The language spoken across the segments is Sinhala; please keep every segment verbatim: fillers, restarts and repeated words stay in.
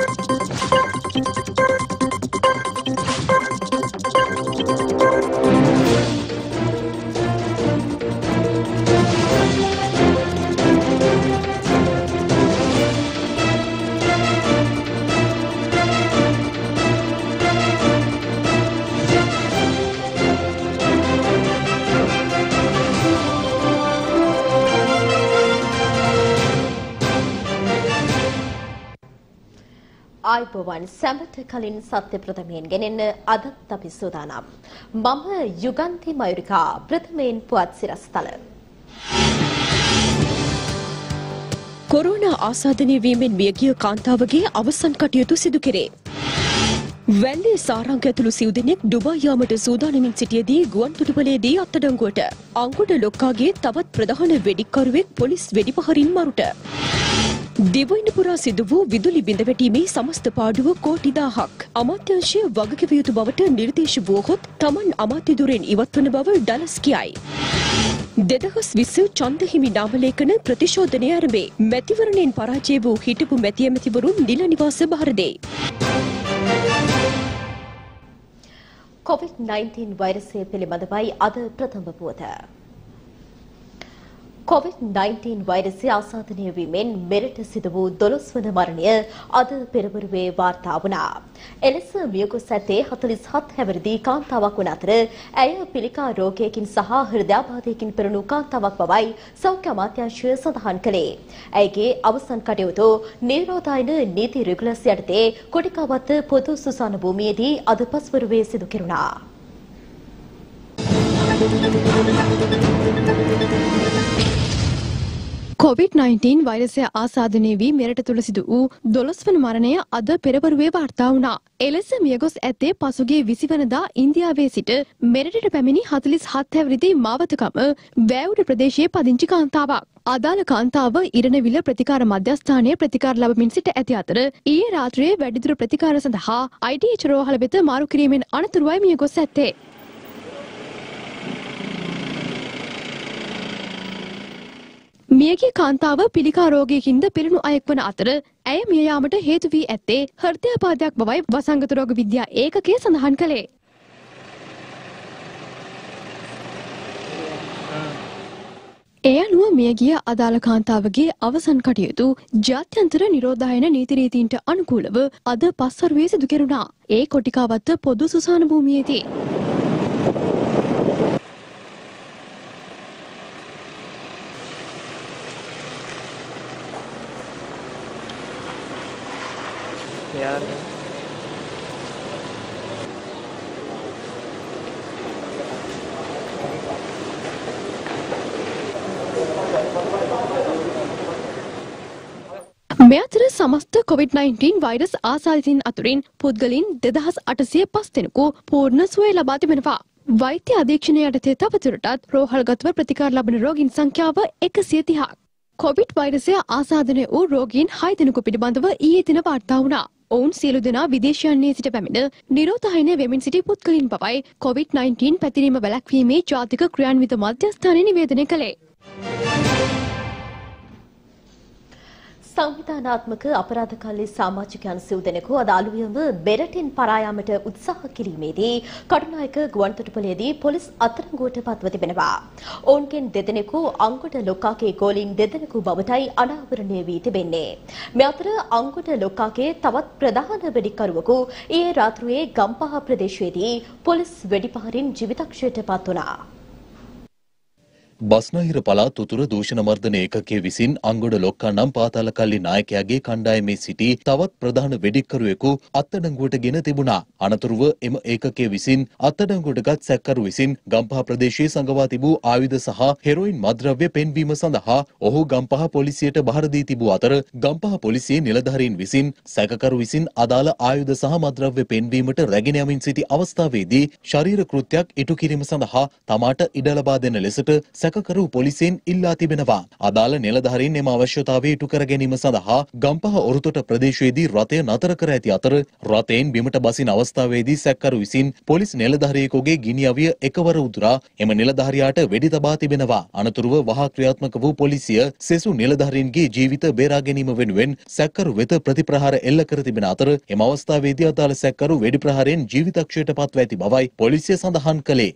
ආයිබෝවන් සැමට කලින් සත්‍ය ප්‍රථමයෙන් ගෙනෙන්න අදත් අපි සූදානම්. මම යුගන්ති මයුරිකා ප්‍රථමයෙන් පුවත් සිරස්තල. කොරෝනා ආසාදනය වීමෙන් මියගිය කාන්තාවගේ අවසන් කටයුතු සිදු කෙරේ. වැල්ලේ සාරංග ඇතුළු සිව් දෙනෙක් ඩුබායි යාමට සූදානමින් සිටියදී ගුවන් තොටුපළේදී අත්අඩංගුවට. අංගොඩ ලොක්කාගේ තවත් ප්‍රධාන වෙඩික්කරුවෙක් පොලිස් වෙඩිපහරින් මරුට. දිවයින පුරා සිදු වූ විදුලි බිඳ වැටීමේ සමස්ත පාඩුව කෝටි දාහක්. අමාත්‍යාංශය වගකිව යුතු බවට නිර්දේශ වුවහොත් තමන් අමාත්‍ය ධුරයෙන් ඉවත් වන බව ඩලස් කියයි. දෙදහස් විස්ස ඡන්ද හිමි නාමලේඛන ප්‍රතිශෝධනය ආරම්භේ. මැතිවරණයෙන් පරාජය වූ හිටපු මැති ඇමතිවරුන් නිල නිවාස බහර දෙයි. කොවිඩ් නයින්ටීන් වෛරසය පිළිබඳවයි අද ප්‍රථම පුවත. කොවිඩ් නයින්ටීන් වෛරසය ආසාදනය වීමෙන් මෙරට සිදු වූ දොළොස් වන මරණය අද පෙරවරුවේ වාර්තා වුණා. එලෙස මියගොස් ඇත්තේ හතළිස් හත් හැවිරිදි කාන්තාවක් වන අතර ඇය පිළිකා රෝගයකින් සහ හෘදයාබාධයකින් පෙරුණු කාන්තාවක් බවයි සෞඛ්‍ය අමාත්‍යාංශය සඳහන් කළේ. ඇයගේ අවසන් කටයුතු නිරෝධායන නීති රෙගුලස් යටතේ කොටිකාවත්ත පොදු සුසාන භූමියේදී අද පස්වරුවේ සිදු කෙරුණා. කොවිඩ් නයින්ටීන් වෛරසය ආසාදනය වී මෙරට තුළ සිදු වූ දොළොස් වන මරණය අද පෙරවරුවේ වාර්තා වුණා. එලෙස මියගොස් ඇත්තේ පසුගිය විසි වනදා ඉන්දියාවේ සිට මෙරටට පැමිණි හතළිස් හත් හැවිරිදි මාවතකම වැවුඩ ප්‍රදේශයේ පදිංචි කාන්තාවක්. අදාළ කාන්තාව ඉරණවිල ප්‍රතිකාර මධ්‍යස්ථානයේ ප්‍රතිකාර ලබමින් සිට ඇති අතර ඊයේ රාත්‍රියේ වැඩිදුර ප්‍රතිකාර සඳහා ආයි ඩී එච් රෝහල වෙත මාරු කිරීමෙන් අනතුරුවයි මියගොස් ඇත්තේ. මියගිය කාන්තාව පිළිකා රෝගයකින්ද පිරුණු අයෙක් වන අතර ඇය මිය යාමට හේතු වී ඇත්තේ හෘදයාබාධයක් බවයි වසංගත රෝග විද්‍යා ඒකකය සඳහන් කළේ. එය අනුව මියගිය අදාළ කාන්තාවගේ අවසන් කටයුතු ජාත්‍යන්තර නිරෝධායන නීති රීතීන්ට අනුකූලව අද පස්වරුවේ සිදු කෙරුණා. ඒ කොටිකාවත්ත පොදු සුසාන භූමියේදී. यार මේ අතර සමස්ත කොවිඩ් නයින්ටීන් වෛරස් ආසාදිතයින් අතුරින් පුද්ගලයන් දෙදහස් අටසිය පහ දෙනෙකු පූර්ණ සුවය ලබා තිබෙනවා. වෛද්‍ය අධීක්ෂණය යටතේ තවදුරටත් රෝහල්ගතව ප්‍රතිකාර ලබන රෝගීන් සංඛ්‍යාව එකසිය තිහක්. කොවිඩ් වෛරසය ආසාදනය වූ රෝගීන් හය දෙනෙකු පිළිබඳව ඊයේ දින වාර්තා වුණා. ඔවුන් සියලු දෙනා විදේශයන්හි සිට පැමිණ නිරෝධායනය වෙමින් සිටි පුද්ගලයන් බවයි කොවිඩ් නයින්ටීන් පැතිරීම වැළැක්වීමේ ජාතික ක්‍රියාන්විත මධ්‍යස්ථානය නිවේදනය කළේ. සංවිධානාත්මක අපරාධකාරී සමාජිකයන් සිව් දෙනෙකු අද අලුයම මෙරටින් පරා යාමට උත්සාහ කිරීමේදී කටුනායක ගුවන්තොටුපළේදී පොලිස් අත්අඩංගුවට පත්ව තිබෙනවා. ඔවුන්ගෙන් දෙදෙනෙකු අංගොඩ ලොක්කාගේ ගෝලීන් දෙදෙනෙකු බවටයි අනාවරණය වී තිබෙන්නේ. මේ අතර අංගොඩ ලොක්කාගේ තවත් ප්‍රධාන වෙඩික්කරුවෙකු ඊයේ රාත්‍රියේ ගම්පහ ප්‍රදේශයේදී පොලිස් වෙඩිපහරින් ජීවිතක්ෂයට පත් වුණා. බස්නාහිර පළාත් උතුර දූෂණ මර්දන ඒකකයේ විසින් අංගොඩ ලොක්කා නම් පාතාලකල්ලි නායකයාගේ කණ්ඩායමේ සිටි තවත් ප්‍රධාන වෙඩික්කරුවෙකු අත්අඩංගුවට ගෙන තිබුණා. අනතුරුව එම ඒකකයේ විසින් අත්අඩංගුවටගත් සැකකරු විසින් ගම්පහ ප්‍රදේශයේ සංගවා තිබූ ආයුධ සහ හෙරොයින් මද්‍රව්‍ය පෙන්වීම සඳහා ඔහු ගම්පහ පොලිසියට බහර දී තිබූ අතර ගම්පහ පොලිසියේ නිලධාරීන් විසින් සැකකරු විසින් අදාළ ආයුධ සහ මද්‍රව්‍ය පෙන්වීමට රැගෙන යමින් සිටි අවස්ථාවේදී ශරීර කෘත්‍යයක් ඉටු කිරීම සඳහා තමාට ඉඩ ලබා දෙන ලෙසට සැකකරු පොලිසියෙන් ඉල්ලා තිබෙනවා. අදාළ නිලධාරීන් එම අවශ්‍යතාවය ඉටු කර ගැනීම සඳහා ගම්පහ ඔරුතොට ප්‍රදේශයේදී රථය නතර කර ඇති අතර රථයෙන් බිමට බසින අවස්ථාවේදී සැකකරු විසින් පොලිස් නිලධාරියෙකුගේ ගිනි අවිය එකවර උදුරා එම නිලධාරියාට වෙඩි තබා තිබෙනවා. අනතුරුව වහා ක්‍රියාත්මක වූ පොලිසිය සෙසු නිලධාරීන්ගේ ජීවිත බේරා ගැනීම වෙනුවෙන් සැකකරු වෙත ප්‍රතිප්‍රහාර එල්ල කර තිබෙන අතර එම අවස්ථාවේදී අදාළ සැකකරු වෙඩි ප්‍රහාරයෙන් ජීවිතක්ෂයට පත්ව ඇති බවයි පොලිසිය සඳහන් කළේ.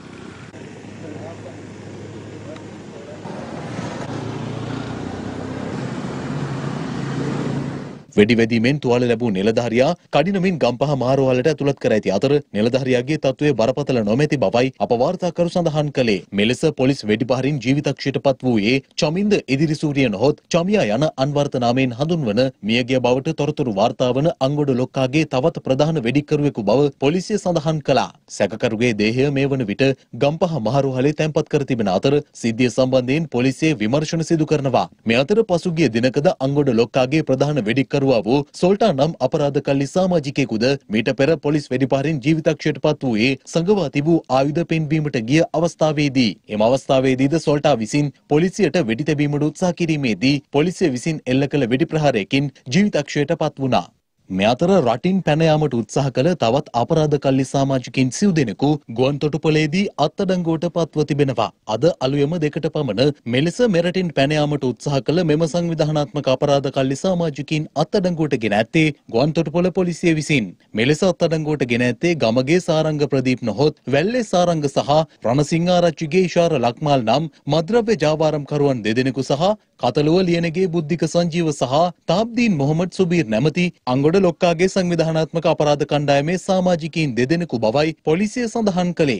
වෙඩිවැදීමෙන් තුවාල ලැබූ නිලධාරියා කඩිනමින් ගම්පහ මාරුවලට ඇතුළත් කර ඇති අතර නිලධාරියාගේ තත්ත්වය බරපතල නොමැති බවයි අප වාර්තාකරු සඳහන් කළේ. මෙලෙස පොලිස් වෙඩිපහරින් ජීවිතක්ෂයට පත් වූයේ චමින්ද ඉදිරිසූරිය නොහොත් චමියා යන අන්වර්ථ නාමයෙන් හඳුන්වන මියගිය බවට තොරතුරු වාර්තා වන අංගොඩ ලොක්කාගේ තවත් ප්‍රධාන වෙඩිකරුවෙකු බව පොලිසිය සඳහන් කළා. සැකකරුගේ දේහය මේ වන විට ගම්පහ මහරුහලේ තැන්පත් කර තිබෙන අතර සිද්ධිය සම්බන්ධයෙන් පොලිසිය විමර්ශන සිදු කරනවා. මේ අතර පසුගිය දිනකද අංගොඩ ලොක්කාගේ ප්‍රධාන වෙඩිකරු වූ සොල්ටා නම් අපරාධකල්ලි සමාජිකයෙකුද මීට පෙර පොලිස් වෙඩිපහරින් ජීවිතක්ෂයට පත් වූයේ සංගවා තිබූ ආයුධ පෙන්වීමට ගිය අවස්ථාවේදී. එම අවස්ථාවේදීද සොල්ටා විසින් පොලිසියට වෙඩි තැබීමට උත්සාහ කිරීමේදී පොලිසිය විසින් එල්ල කළ වෙඩි ප්‍රහාරයකින් ජීවිතක්ෂයට පත් වුණා. මේ අතර රටින් පැන යාමට උත්සාහ කළ තවත් අපරාධකල්ලි සමාජිකින් සිව් දෙනෙකු ගුවන්තොටුපළේදී අත්අඩංගුවට පත්ව තිබෙනවා. අද අලුයම දෙකට පමණ මෙලෙස මෙරටින් පැන යාමට උත්සාහ කළ මෙම සංවිධානාත්මක අපරාධකල්ලි සමාජිකින් අත්අඩංගුවට ගෙන ඇත්තේ ගුවන්තොටුපළ පොලිසිය විසින්. මෙලෙස අත්අඩංගුවට ගෙන ඇත්තේ ගමගේ සාරංග ප්‍රදීප් නොහොත් වැල්ලේ සාරංග සහ රණසිංහාරච්චිගේ ඉෂාර ලක්මාල් නම් මද්‍රව්‍ය ජාවාරම්කරුවන් දෙදෙනෙකු සහ කතලුව ලියනගේ බුද්ධික සංජීව සහ තාබ්දීන් මොහොමඩ් සුබීර් නැමැති අංගොඩ ලොක්කාගේ සංවිධානාත්මක අපරාධ කණ්ඩායමේ සමාජිකයින් දෙදෙනෙකු බවයි පොලිසිය සඳහන් කළේ.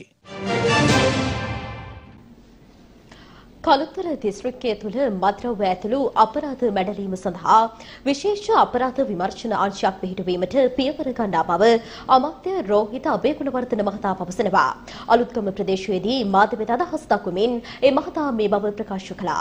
කළුතර දිස්ත්‍රික්කය තුළ මත්ද්‍රව්‍ය ඇතුළු අපරාධ මැඩලීම සඳහා විශේෂ අපරාධ විමර්ශන අංශයක් පිහිටුවීමට පියවර ගන්නා බව අමාත්‍ය රෝහිත අබේගුණවර්ධන මහතා පවසනවා. අලුත්ගම ප්‍රදේශයේදී මාධ්‍යවේද අදහස් දක්වමින් ඒ මහතා මේ බව ප්‍රකාශ කළා.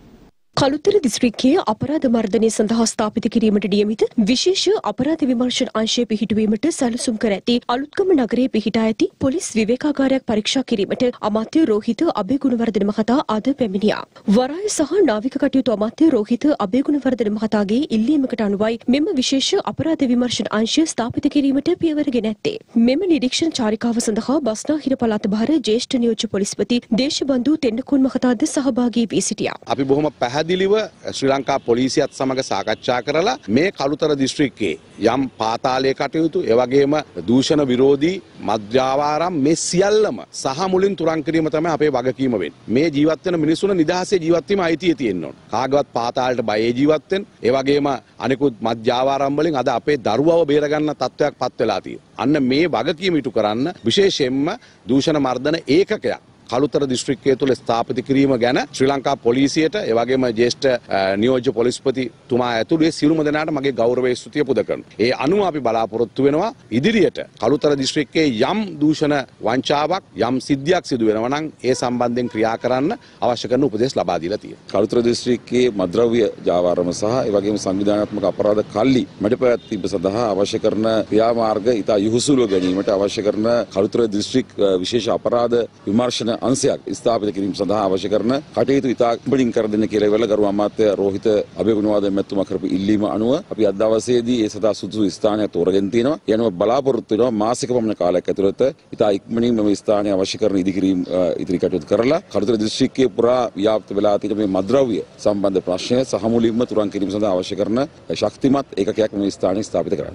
කළුතර දිස්ත්‍රික්කයේ අපරාධ මර්ධනය සඳහා ස්ථාපිත කිරීමට නියමිත විශේෂ අපරාධ විමර්ශන අංශය පිහිටුවීමට සැලසුම් කර ඇති අලුත්ගම නගරයේ පිහිටා ඇති පොලිස් විවේකාගාරයක් පරීක්ෂා කිරීමට අමාත්‍ය රෝහිත අබේගුණවර්ධන මහතා අද පැමිණියා. වරාය සහ නාවික කටයුතු අමාත්‍ය රෝහිත අබේගුණවර්ධන මහතාගේ ඉල්ලීමකට අනුවයි මෙම විශේෂ අපරාධ විමර්ශන අංශය ස්ථාපිත කිරීමට පියවර ගෙන ඇත්තේ. මෙම නිරීක්ෂණ චාරිකාව සඳහා බස්නාහිර පළාත භාර ජ්‍යෙෂ්ඨ නියෝජ්‍ය පොලිස්පති දේශබන්දු තෙන්නකෝන් මහතාද සහභාගී වී සිටියා. අපි බොහොම පැහැදිලිව ශ්‍රී ලංකා පොලිසියත් සමග සාකච්ඡා කරලා මේ කළුතර දිස්ත්‍රික්කයේ යම් පාතාලයේ කටයුතු එවැගේම දූෂණ විරෝධී මද්‍යාවාරම් මේ සියල්ලම සහ මුලින් තුරන් කිරීම තමයි අපේ වගකීම වෙන්නේ. මේ ජීවත් වෙන මිනිසුන් නිදහසේ ජීවත් වීම අයිතිය තියෙන්න ඕන. කාගවත් පාතාලයට බයේ ජීවත් වෙන්න ඒ වගේම අනිකුත් මද්‍යාවාරම් වලින් අද අපේ දරුවව බේරගන්න තත්ත්වයක් පත් වෙලා තියෙනවා. අන්න මේ වගකීම ඉටු කරන්න විශේෂයෙන්ම දූෂණ මර්ධන ඒකකයක් කළුතර දිස්ත්‍රික්කය තුළ ස්ථාපිත කිරීම ගැන ශ්‍රී ලංකා පොලිසියට ඒ වගේම ජ්‍යෙෂ්ඨ නියෝජ්‍ය පොලිස්පතිතුමා ඇතුළු ඒ සියලුම දෙනාට මගේ ගෞරවයේ ස්තුතිය පුද කරනවා. ඒ අනුව අපි බලාපොරොත්තු වෙනවා ඉදිරියට කළුතර දිස්ත්‍රික්කයේ යම් දූෂණ වංචාවක් යම් සිද්ධියක් සිදු වෙනවා නම් ඒ සම්බන්ධයෙන් ක්‍රියා කරන්න අවශ්‍ය කරන උපදෙස් ලබා දීලා තියෙනවා. කළුතර දිස්ත්‍රික්කයේ මද්‍රව්‍ය ජාවාරම සහ ඒ වගේම සංවිධානාත්මක අපරාධ කල්ලි මැඩපැවැත්වීම සඳහා අවශ්‍ය කරන ක්‍රියාමාර්ග ඉතා යහුසුලුව ගැනීමට අවශ්‍ය කරන කළුතර දිස්ත්‍රික් විශේෂ අපරාධ විමර්ශන අංශයක් ස්ථාපිත කිරීම සඳහා අවශ්‍ය කරන කටයුතු ඉතා ඉක්මනින් කර දෙන්න කියලා ඉවරලා ගරු අමාත්‍ය රෝහිත අබේගුණවර්ධන මැතිතුමා කරපු ඉල්ලීම අනුව අපි අද දවසේදී ඒ සඳහා සුදුසු ස්ථානයක් තෝරගෙන තිනවා. ඒ අනුව බලාපොරොත්තු වෙනවා මාසික පමණ කාලයක් ඇතුළත ඉතා ඉක්මනින් මේ ස්ථානයේ අවශ්‍ය කරන ඉදිකිරීම ඉදිරි කටයුතු කරලා කළුතර දිස්ත්‍රික්කයේ පුරා ව්‍යාප්ත වෙලා තියෙන මේ මද්‍රව්‍ය සම්බන්ධ ප්‍රශ්නය සහ මුලින්ම තුරන් කිරීම සඳහා අවශ්‍ය කරන ශක්තිමත් ඒකකයක් මේ ස්ථානයේ ස්ථාපිත කරන්න.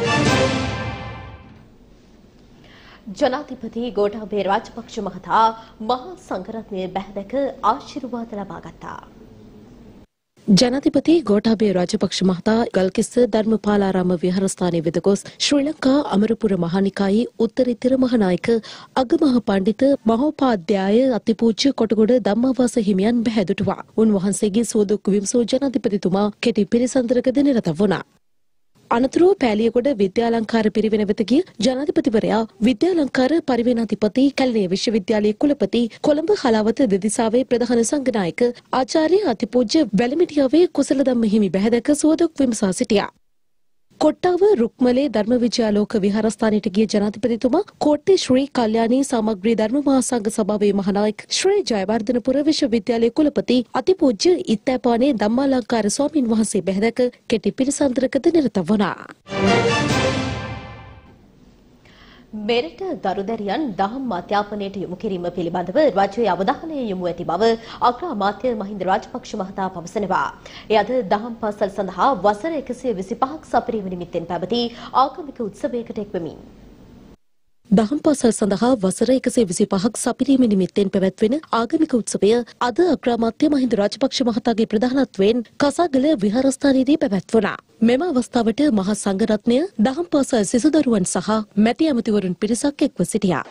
ජනාධිපති ගෝඨාභය රාජපක්ෂ මහතා මහා සංඝරත්නය බැහැදක ආශිර්වාද ලබා ගත්තා. ජනාධිපති ගෝඨාභය රාජපක්ෂ මහතා ගල්කිස්ස ධර්මපාලාරාම විහාරස්ථානයේ වෙත ගොස් ශ්‍රී ලංකා අමරපුර මහානිකායේ උත්තරීතර මහානායක අගමහ පඬිත මහෝපාද්‍යය අතිපූජ්‍ය කොටගොඩ ධම්මාවාස හිමියන් බැහැදුටුවා. උන්වහන්සේගේ සුවදුක් විමසූ ජනාධිපතිතුමා කෙටි පිළිසඳරකද නිරත වුණා. අනතුරුව පෑලියගොඩ විද්‍යාලංකාර පිරිවෙන වෙත ගිය ජනාධිපතිවරයා විද්‍යාලංකාර පරිවේනාධිපති කැලණිය විශ්වවිද්‍යාලයේ කුලපති කොළඹ හලාවත දෙදිසාවේ ප්‍රධාන සංඝනායක ආචාර්ය අතිපූජ්‍ය වැලිමිටියාවේ කුසලධම්ම හිමි බැහැදක සුවදුක් විමසා සිටියා. කොට්ටාව රුක්මලේ ධර්ම විජයාලෝක විහාරස්ථානයට ගිය ජනාධිපතිතුමා කෝට්ටේ ශ්‍රී කල්යාණී සමග්‍රී ධර්ම මහාසංඝ සභාවේ මහානායක ශ්‍රී ජයවර්ධනපුර විශ්වවිද්‍යාලයේ කුලපති අතිපූජ්‍ය ඉත්තෑපානේ ධම්මාලංකාර ස්වාමින් වහන්සේ බැහැදක කෙටි පිළිසඳරකද නිරත වුණා. මෙරට දරුදැරියන් දහම් අධ්‍යාපනයට යොමු කිරීම පිළිබඳව රජයේ අවධානය යොමු ඇති බව අග්‍ර අමාත්‍ය මහින්ද රාජපක්ෂ මහතා පවසනවා. එය අද දහම් පාසල් සඳහා වසර එකසිය විසිපහක් සපිරීම නිමිත්තෙන් පැවති ආගමික උත්සවයකට එක්වෙමින්. දහම් පාසල් සඳහා වසර එකසිය විසිපහක් සපිරීම නිමිත්තෙන් පැවැත්වෙන ආගමික උත්සවය අද අග්‍ර අමාත්‍ය මහින්ද රාජපක්ෂ මහතාගේ ප්‍රධානත්වයෙන් කසාගල විහාරස්ථානයේදී පැවැත්වුණා. මෙම අවස්ථාවට මහා සංඝරත්නය දහම් පාසල් සිසු දරුවන් සහ මැති ඇමතිවරුන් පිරිසක් එක්ව සිටියා.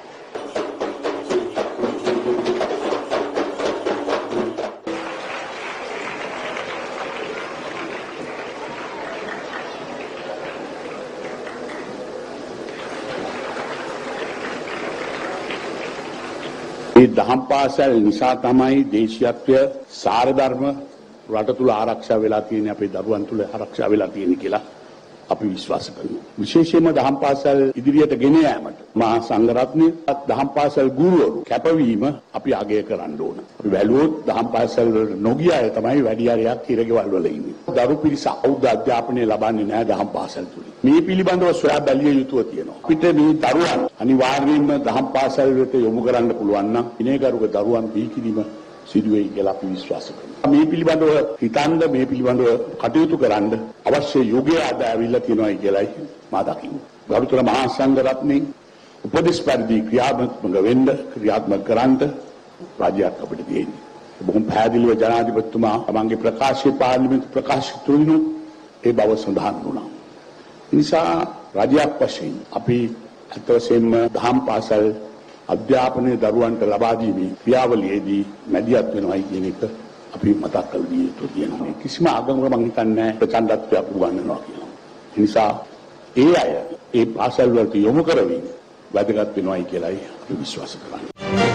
මේ දහම් පාසල් නිසා තමයි දේශීයත්වය සාර ධර්ම රට තුල ආරක්ෂා වෙලා තියෙන්නේ, අපේ දරුවන් තුල ආරක්ෂා වෙලා තියෙන්නේ කියලා අපි විශ්වාස කරනවා. විශේෂයෙන්ම දහම් පාසල් ඉදිරියට ගෙන යාමට මහා සංඝරත්නය දහම් පාසල් ගුරුවරු කැපවීම අපි අගය කරන්න ඕන. අපි බැලුවොත් දහම් පාසල් නොගිය අය තමයි වැඩි හරියක් ඉරගෙවල් වල ඉන්නේ. දරු පිරිස අවුරුදු අධ්‍යාපනය ලබන්නේ නැහැ දහම් පාසල් තුල. මේ පිළිබඳව සොයා බැලිය යුතුව තියෙනවා. අපිට මේ දරුවන් අනිවාර්යයෙන්ම දහම් පාසල් වෙත යොමු කරන්න පුළුවන් නම් ඉනේකරුක දරුවන් බිහිකිරීම සිදුවෙයි කියලා අපි විශ්වාස කරනවා. මේ පිළිබඳව හිතන්න, මේ පිළිබඳව කටයුතු කරන්න අවශ්‍ය යුගය අද ඇවිල්ලා තියෙනවායි කියලායි මා දකින්නේ. ගරුතර මහා සංඝරත්නයේ උපදෙස් පරිදි ක්‍රියාත්මක වෙන්න, ක්‍රියාත්මක කරන්න රාජ්‍යයක් අපිට තියෙන්නේ. බොහොම පැහැදිලිව ජනාධිපතිතුමා තමන්ගේ ප්‍රකාශයේ පාර්ලිමේන්තු ප්‍රකාශ තුලිනුත් ඒ බව සඳහන් වුණා. ඒ නිසා රාජ්‍යයක් වශයෙන් අපි අත් වශයෙන්ම දහම් පාසල් අධ්‍යාපනයේ දරුවන්ට ලබා දීමේ ක්‍රියාවලියේදී මැදිහත් වෙනවායි කියන එක අපි මතක් කර දිය යුතු තියෙනවා. කිසිම ආගමක මම හිතන්නේ ප්‍රචණ්ඩත්වයක් උගන්වනවා කියලා. ඒ නිසා ඒ අය ඒ පාසල් වලට යොමු කරවීම වැදගත් වෙනවායි කියලායි අපි විශ්වාස කරන්නේ.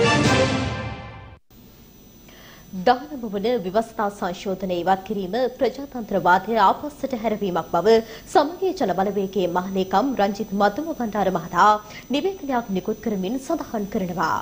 දහනම වන ව්‍යවස්ථා සංශෝධනය ඉවත් කිරීම ප්‍රජාතන්ත්‍රවාදය ආපස්සට හැරවීමක් බව සමගී ජන බලවේගයේ මහලේකම් රංජිත් මතුම බණ්ඩාර මහතා නිවේදනයක් නිකුත් කරමින් සඳහන් කරනවා.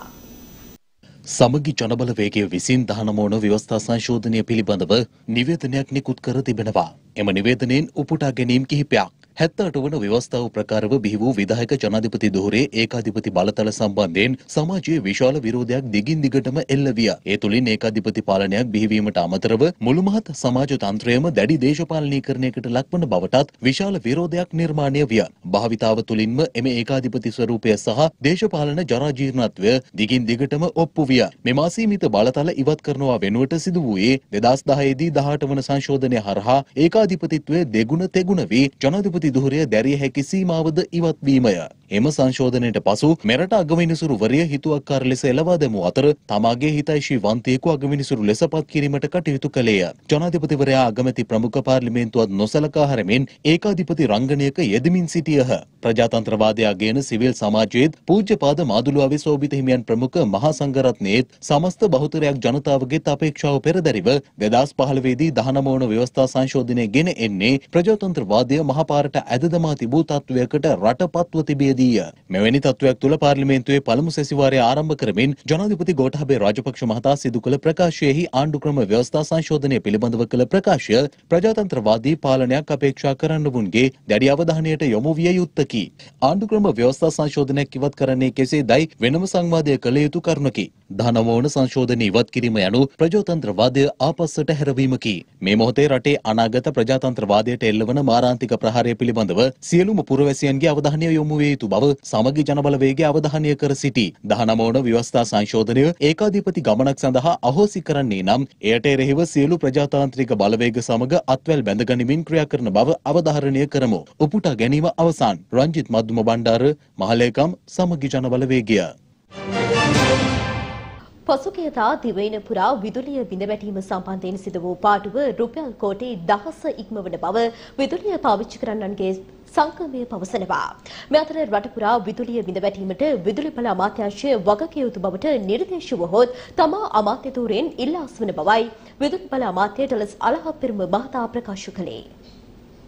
සමගි ජනබලවේගය විසින් දහනම වන ව්‍යවස්ථා සංශෝධනය පිළිබඳව නිවේදනයක් නිකුත් කර තිබෙනවා. එම නිවේදනයෙන් උපුටා ගැනීම් කිහිපයක් හැත්තඅට වන ව්‍යවස්ථාව ප්‍රකාරව බිහි වූ විධායක ජනාධිපති ධුරේ ඒකාධිපති බලතල සම්බන්ධයෙන් සමාජයේ විශාල විරෝධයක් දිගින් දිගටම එල්ල විය. ඒ තුළින් ඒකාධිපති පාලනයක් බිහිවීමට අමතරව මුළු මහත් සමාජ තන්ත්‍රයම දැඩි දේශපාලනීකරණයකට ලක්වන බවටත් විශාල විරෝධයක් නිර්මාණය විය. භාවිතාව තුළින්ම එම ඒකාධිපති ස්වරූපය සහ දේශපාලන ජරාජීර්ණත්වය දිගින් දිගටම ඔප්පු විය. මෙම අසීමිත බලතල ඉවත් කරනවා වෙනුවට සිදු වූයේ දෙදහස් දහය දී දහඅට වන සංශෝධනය හරහා ඒකාධිපතිත්වය දෙගුණ තෙගුණ වී ජනාධිපති දුහරය දැරිය හැකි සීමාවද ඉවත් වීමය. එම සංශෝධනයට පසු මෙරට අගවිනිසුරුවරිය හිතුවක්කාර ලෙස එළවා දැමූ අතර තමාගේ හිතයිශී වන්තියෙකු අගවිනිසුරු ලෙස පත් කිරීමට කටයුතු කළේය. ජනාධිපතිවරයා අගමැති ප්‍රමුඛ පාර්ලිමේන්තුවත් නොසලකා හැරමින් ඒකාධිපති රංගනයක යෙදමින් සිටියහ. ප්‍රජාතන්ත්‍රවාදය අගයන සිවිල් සමාජයේත් පූජ්‍යපාද මාදුළුවාවේ සෝභිත හිමියන් ප්‍රමුඛ මහා සංඝරත්නයේත් සමස්ත බහුතරයක් ජනතාවගේත් අපේක්ෂාව පෙරදැරිව දෙදහස් පහළොව දී දහනම වන ව්‍යවස්ථා සංශෝධනය ගෙන එන්නේ ප්‍රජාතන්ත්‍රවාදය මහපාරට ඇද දමා තිබූ තත්වයකට රටපත්ව තිබියදීය. මෙවැනි තත්වයක් තුළ පාර්ලිමේන්තුවේ පළමු සැසිවාරය ආරම්භ කරමින් ජනාධිපති ගෝඨාභය රාජපක්ෂ මහතා සිදු කළ ප්‍රකාශයෙහි ආණ්ඩුක්‍රම ව්‍යවස්ථා සංශෝධනය පිළිබඳව කළ ප්‍රකාශය ප්‍රජාතන්ත්‍රවාදී පාලනයක් අපේක්ෂා කරන්නවුන්ගේ දැඩි අවධානයට යොමු විය යුත්තකි. ආණ්ඩුක්‍රම ව්‍යවස්ථා සංශෝධනයක් ඉවත් කරන්නේ කෙසේදයි වෙනම සංවාදය කළ යුතු කරුණකි. දහනම වන සංශෝධනය ඉවත් කිරීම යනු ප්‍රජාතන්ත්‍රවාදය ආපස්සට හැරවීමකි. මේ මොහොතේ රටේ අනාගත ප්‍රජාතන්ත්‍රවාදයට එල්ලවන මාරාන්තික ප්‍රහාරය පිළිබඳව සියලුම පුරවැසියන්ගේ අවධානය යොමු විය යුතු බව සමගි ජනබලවේගය අවධානය කර සිටි. දහනම වන ව්‍යවස්ථා සංශෝධනය ඒකාධිපති ගමනක් සඳහා අහෝසි කරන්නේ නම් එයට එරෙහිව සියලු ප්‍රජාතාන්ත්‍රික බලවේග සමග අත්වැල් බැඳගනිමින් ක්‍රියා කරන බව අවධාරණය කරමු. උපුටා ගැනීම අවසන්. රංජිත් මද්දුම බණ්ඩාර, මහලේකම්, සමගි ජනබලවේගය. පසුගියදා දිවයින පුරා විදුලිය බිඳවැටීම සම්බන්ධයෙන් සිදු වූ පාඩුව රුපියල් කෝටි දහස ඉක්මවන බව විදුලිය පාවිච්චි කරන්නන්ගේ සංගමය පවසනවා. මේ අතර රට පුරා විදුලිය බිඳවැටීමට විදුලි බල අමාත්‍යාංශය වගකිව යුතු බවට නිර්දේශ වුවහොත් තමා අමාත්‍ය ධූරයෙන් ඉල්ලා අස්වන බවයි විදුලි බල අමාත්‍ය ඩලස් අලහප්පිරම මහතා ප්‍රකාශ කළේ.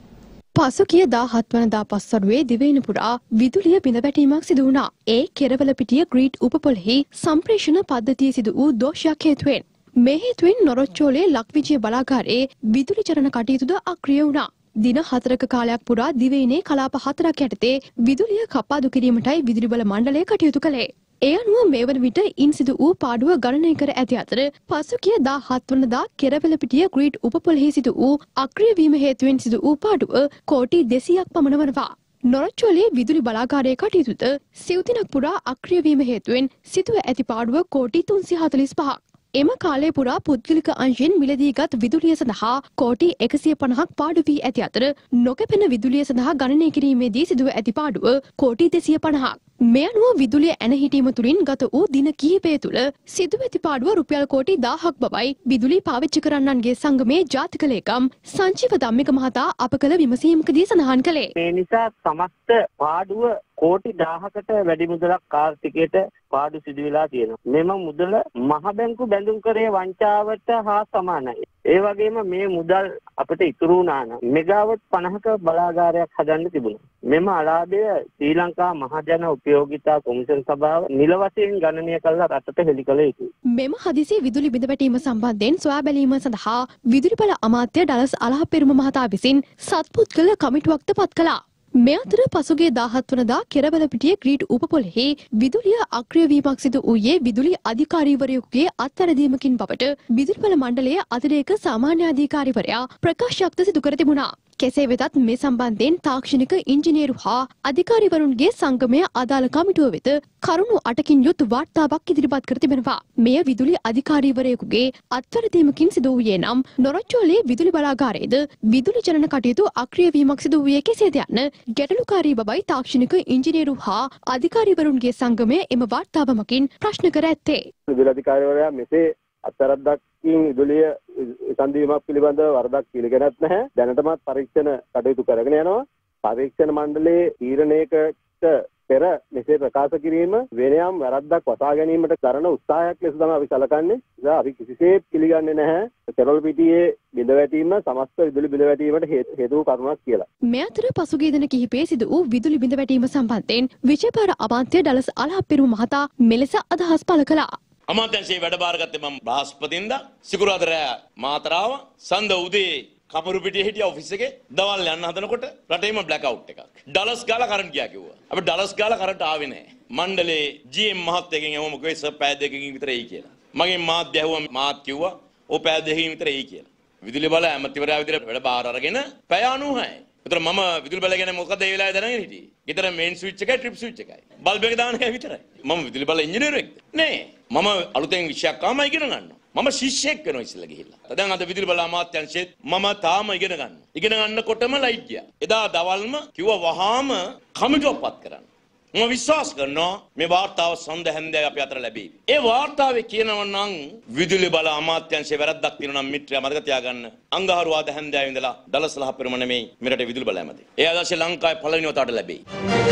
පසුගිය දාහත් වනදා පස්වරුවේ දිවයින පුරා විදුලිය බිඳ වැටීමක් සිදු වුණා. ඒ කෙරවල පිටිය ග්‍රීඩ් උපපොළෙහි සම්ප්‍රේෂණ පද්ධතිය සිදු වූ දෝෂයක් හේතුවෙන්. මේ හේතුවෙන් නොරොච්චෝලේ ලක්විජය බලාගාරයේ විදුලි චරණ කටයුතුද අක්‍රිය වුණා. දින හතරක කාලයක් පුරා දිවයිනේ කලාප හතරක් යටතේ විදුලිය කපාදු කිරීමටයි විදුලි බල මණ්ඩලය කටයුතු කළේ. ඒ අනුව මේ වන විට ඉන් සිදු වූ පාඩුව ගණනය කර ඇති අතර පසුගිය දාහත් වනදා කෙරවලපිටිය ග්‍රීඩ් උපපොළෙහි සිදු වූ අක්‍රිය වීම හේතුවෙන් සිදු වූ පාඩුව කෝටි දෙසීයක් පමණ වනවා. නොරොච්චෝලේ විදුලි බලාගාරයේ කටයුතුද සිව් දිනක් පුරා අක්‍රිය වීම හේතුවෙන් සිදුව ඇති පාඩුව කෝටි තුන්සිය හතළිස් පහක්. එම කාලය පුරා පුද්ගලික අංශයෙන් මිලදීගත් විදුලිය සඳහා කෝටි එකසිය පනහක් පාඩු වී ඇති අතර නොකැපෙන විදුලිය සඳහා ගණනය කිරීමේදී සිදුව ඇති පාඩුව කෝටි දෙසිය පනහක්. මේ අනුව විදුලිය ඇන හිටීම තුළින් ගත වූ දින කිහිපය තුළ සිදුව ඇති පාඩුව රුපියල් කෝටි දාහක් බවයි විදුලි පාවිච්චි කරන්නන්ගේ සංගමේ ජාතික ලේකම් සංජීව ධම්මික මහතා අප කළ විමසීමකදී සඳහන් කළේ. මේ නිසා සමස්ත පාඩුව කෝටි දාහකට වැඩි මුදලක් ආර්ථිකයට පාඩු සිදු වෙලා තියෙනවා. මෙම මුදල මහ බැංකු බැඳුම් කරේ වංචාවට හා සමානයි. ඒ වගේම මේ මුදල් අපිට ඉතුරු වුණා නම් මෙගාවට් පනහක බලාගාරයක් හදන්න තිබුණා. මෙම අලාභය ශ්‍රී ලංකා මහජන උපයෝගිතා කොමිෂන් සභාව නිල වශයෙන් ගණනය කළා රටට හෙළි කළ යුතුයි. මෙම හදිසි විදුලි බිඳ වැටීම සම්බන්ධයෙන් සොයා බැලීම සඳහා විදුලි බල අමාත්‍ය ඩලස් අලහපෙරුම මහතා විසින් සත්පුද්ගල කමිටුවක්ද පත් කළා. මේ අතර පසුගිය දාහත් වනදා කෙරවලපිටිය ග්‍රීඩ් උපපොළෙහි විදුලිය අක්‍රිය වීමක් සිදු වූයේ විදුලි අධිකාරීවරයෙකුගේ අත්වැරදීමකින් බවට විදුලි බල මණ්ඩලයේ අතිරේක සාමාන්‍ය අධිකාරීවරයා ප්‍රකාශයක්ද සිදු කර තිබුණා. කෙසේ වෙතත් මේ සම්බන්ධයෙන් තාක්ෂණික ඉංජිනේරු හා අධිකාරීවරුන්ගේ සංගමය අදාළ කමිටුව වෙත කරුණු අටකින් යුත් වාර්තාවක් ඉදිරිපත් කර තිබෙනවා. මෙය විදුලි අධිකාරීවරයෙකුගේ අත්වැරදීමකින් සිදු වූයේ නම් නොරොච්චෝලේ විදුලි බලාගාරයේද විදුලි ජනන කටයුතු අක්‍රිය වීමක් සිදු වූයේ කෙසේද යන්න ගැටලුකාරී බවයි තාක්ෂණික ඉංජිනේරු හා අධිකාරීවරුන්ගේ සංගමය එම වාර්තාව මගින් ප්‍රශ්න කර ඇත්තේ. විදුලි අධිකාරීවරයා මෙසේ අත්තරද්දක්කින් විදුලිය සංදීමක් පිළිබඳව වරදක් පිළිගැනත් නැහැ. දැනටමත් පරීක්ෂණ කටයුතු කරගෙන යනවා. පරීක්ෂණ මණ්ඩලයේ තීරණයකට පෙර මෙසේ ප්‍රකාශ කිරීම වෙනයම් වැරද්දක් වසා ගැනීමට කරන උත්සාහයක් ලෙස තමයි අපි සැලකන්නේ. ඉතින් අපි කිසිසේත් පිළිගන්නේ නැහැ කෙරවලපිටියේ බිඳ වැටීම සමස්ත විදුලි බිඳ වැටීමට හේතු කරුණක් කියලා. මේ අතර පසුගිය දින කිහිපයේ සිදු වූ විදුලි බිඳ වැටීම සම්බන්ධයෙන් විජේපාර අමාත්‍ය ඩලස් අලහප්පෙරුම මහතා මෙලෙස අදහස් පළ කළා. අමාත්‍යංශයේ වැඩ බාරගත්තේ මම බ්‍රහස්පතින්දා සිකුරාදා රෑ මාතරාව සඳ උදේ කපුරු පිටියේ හිටිය ඔෆිස් එකේ දවල් යන්න හදනකොට රටේම බ්ලැක් අවුට් එකක්. ඩලස් ගාලා කරන්ට් ගියා කිව්වා. අපි ඩලස් ගාලා කරන්ට් ආවේ නැහැ. මණ්ඩලේ ජී එම් මහත්තයගෙන් එවම මොකද සර් පැය දෙකකින් විතර එයි කියලා. මගෙන් මාත් දැහුවා මාත් කිව්වා ඔය පැය දෙකකින් විතර එයි කියලා. විදුලි බල ඇමතිවරයා විදිහට වැඩ බාර අරගෙන පැය අනූහයි. ඒතර මම විදුලි බල ගැන මොකද ඒ වෙලාවේ දැනගෙන හිටියේ. ඊතර මේන් ස්විච් එකයි ට්‍රිප් ස්විච් එකයි. බල්බ් එක දාන එක විතරයි. මම විදුලි බල ඉංජිනේරුවෙක්ද? නෑ. මම අලුතෙන් විෂයක් ආම ඉගෙන ගන්නවා. මම ශිෂ්‍යෙක් වෙනවා ඉස්සෙල්ලා ගිහිල්ලා. දැන් අද විදුලි බල අමාත්‍යාංශයේත් මම තාම ඉගෙන ගන්නවා. ඉගෙන ගන්නකොටම ලයිට් ගියා. එදා දවල්ම කිව්වා වහාම කමිටුවක්පත් කරන්න. මම විශ්වාස කරනවා මේ වාර්තාව සඳ හැන්දෑව අපි අතර ලැබෙයි. ඒ වාර්තාවේ කියනවා නම් විදුලි බල අමාත්‍යාංශයේ වැරද්දක් තියෙනවා නම් මිත්‍රයා මතක තියාගන්න. අංගහරු ආද හැන්දෑව ඉඳලා දලස්ලහ පෙරම නෙමෙයි මෙරට විදුලි බල ඇමති. ඒ ආදර්ශ ලංකාවේ පළවෙනි වතාවට ලැබෙයි.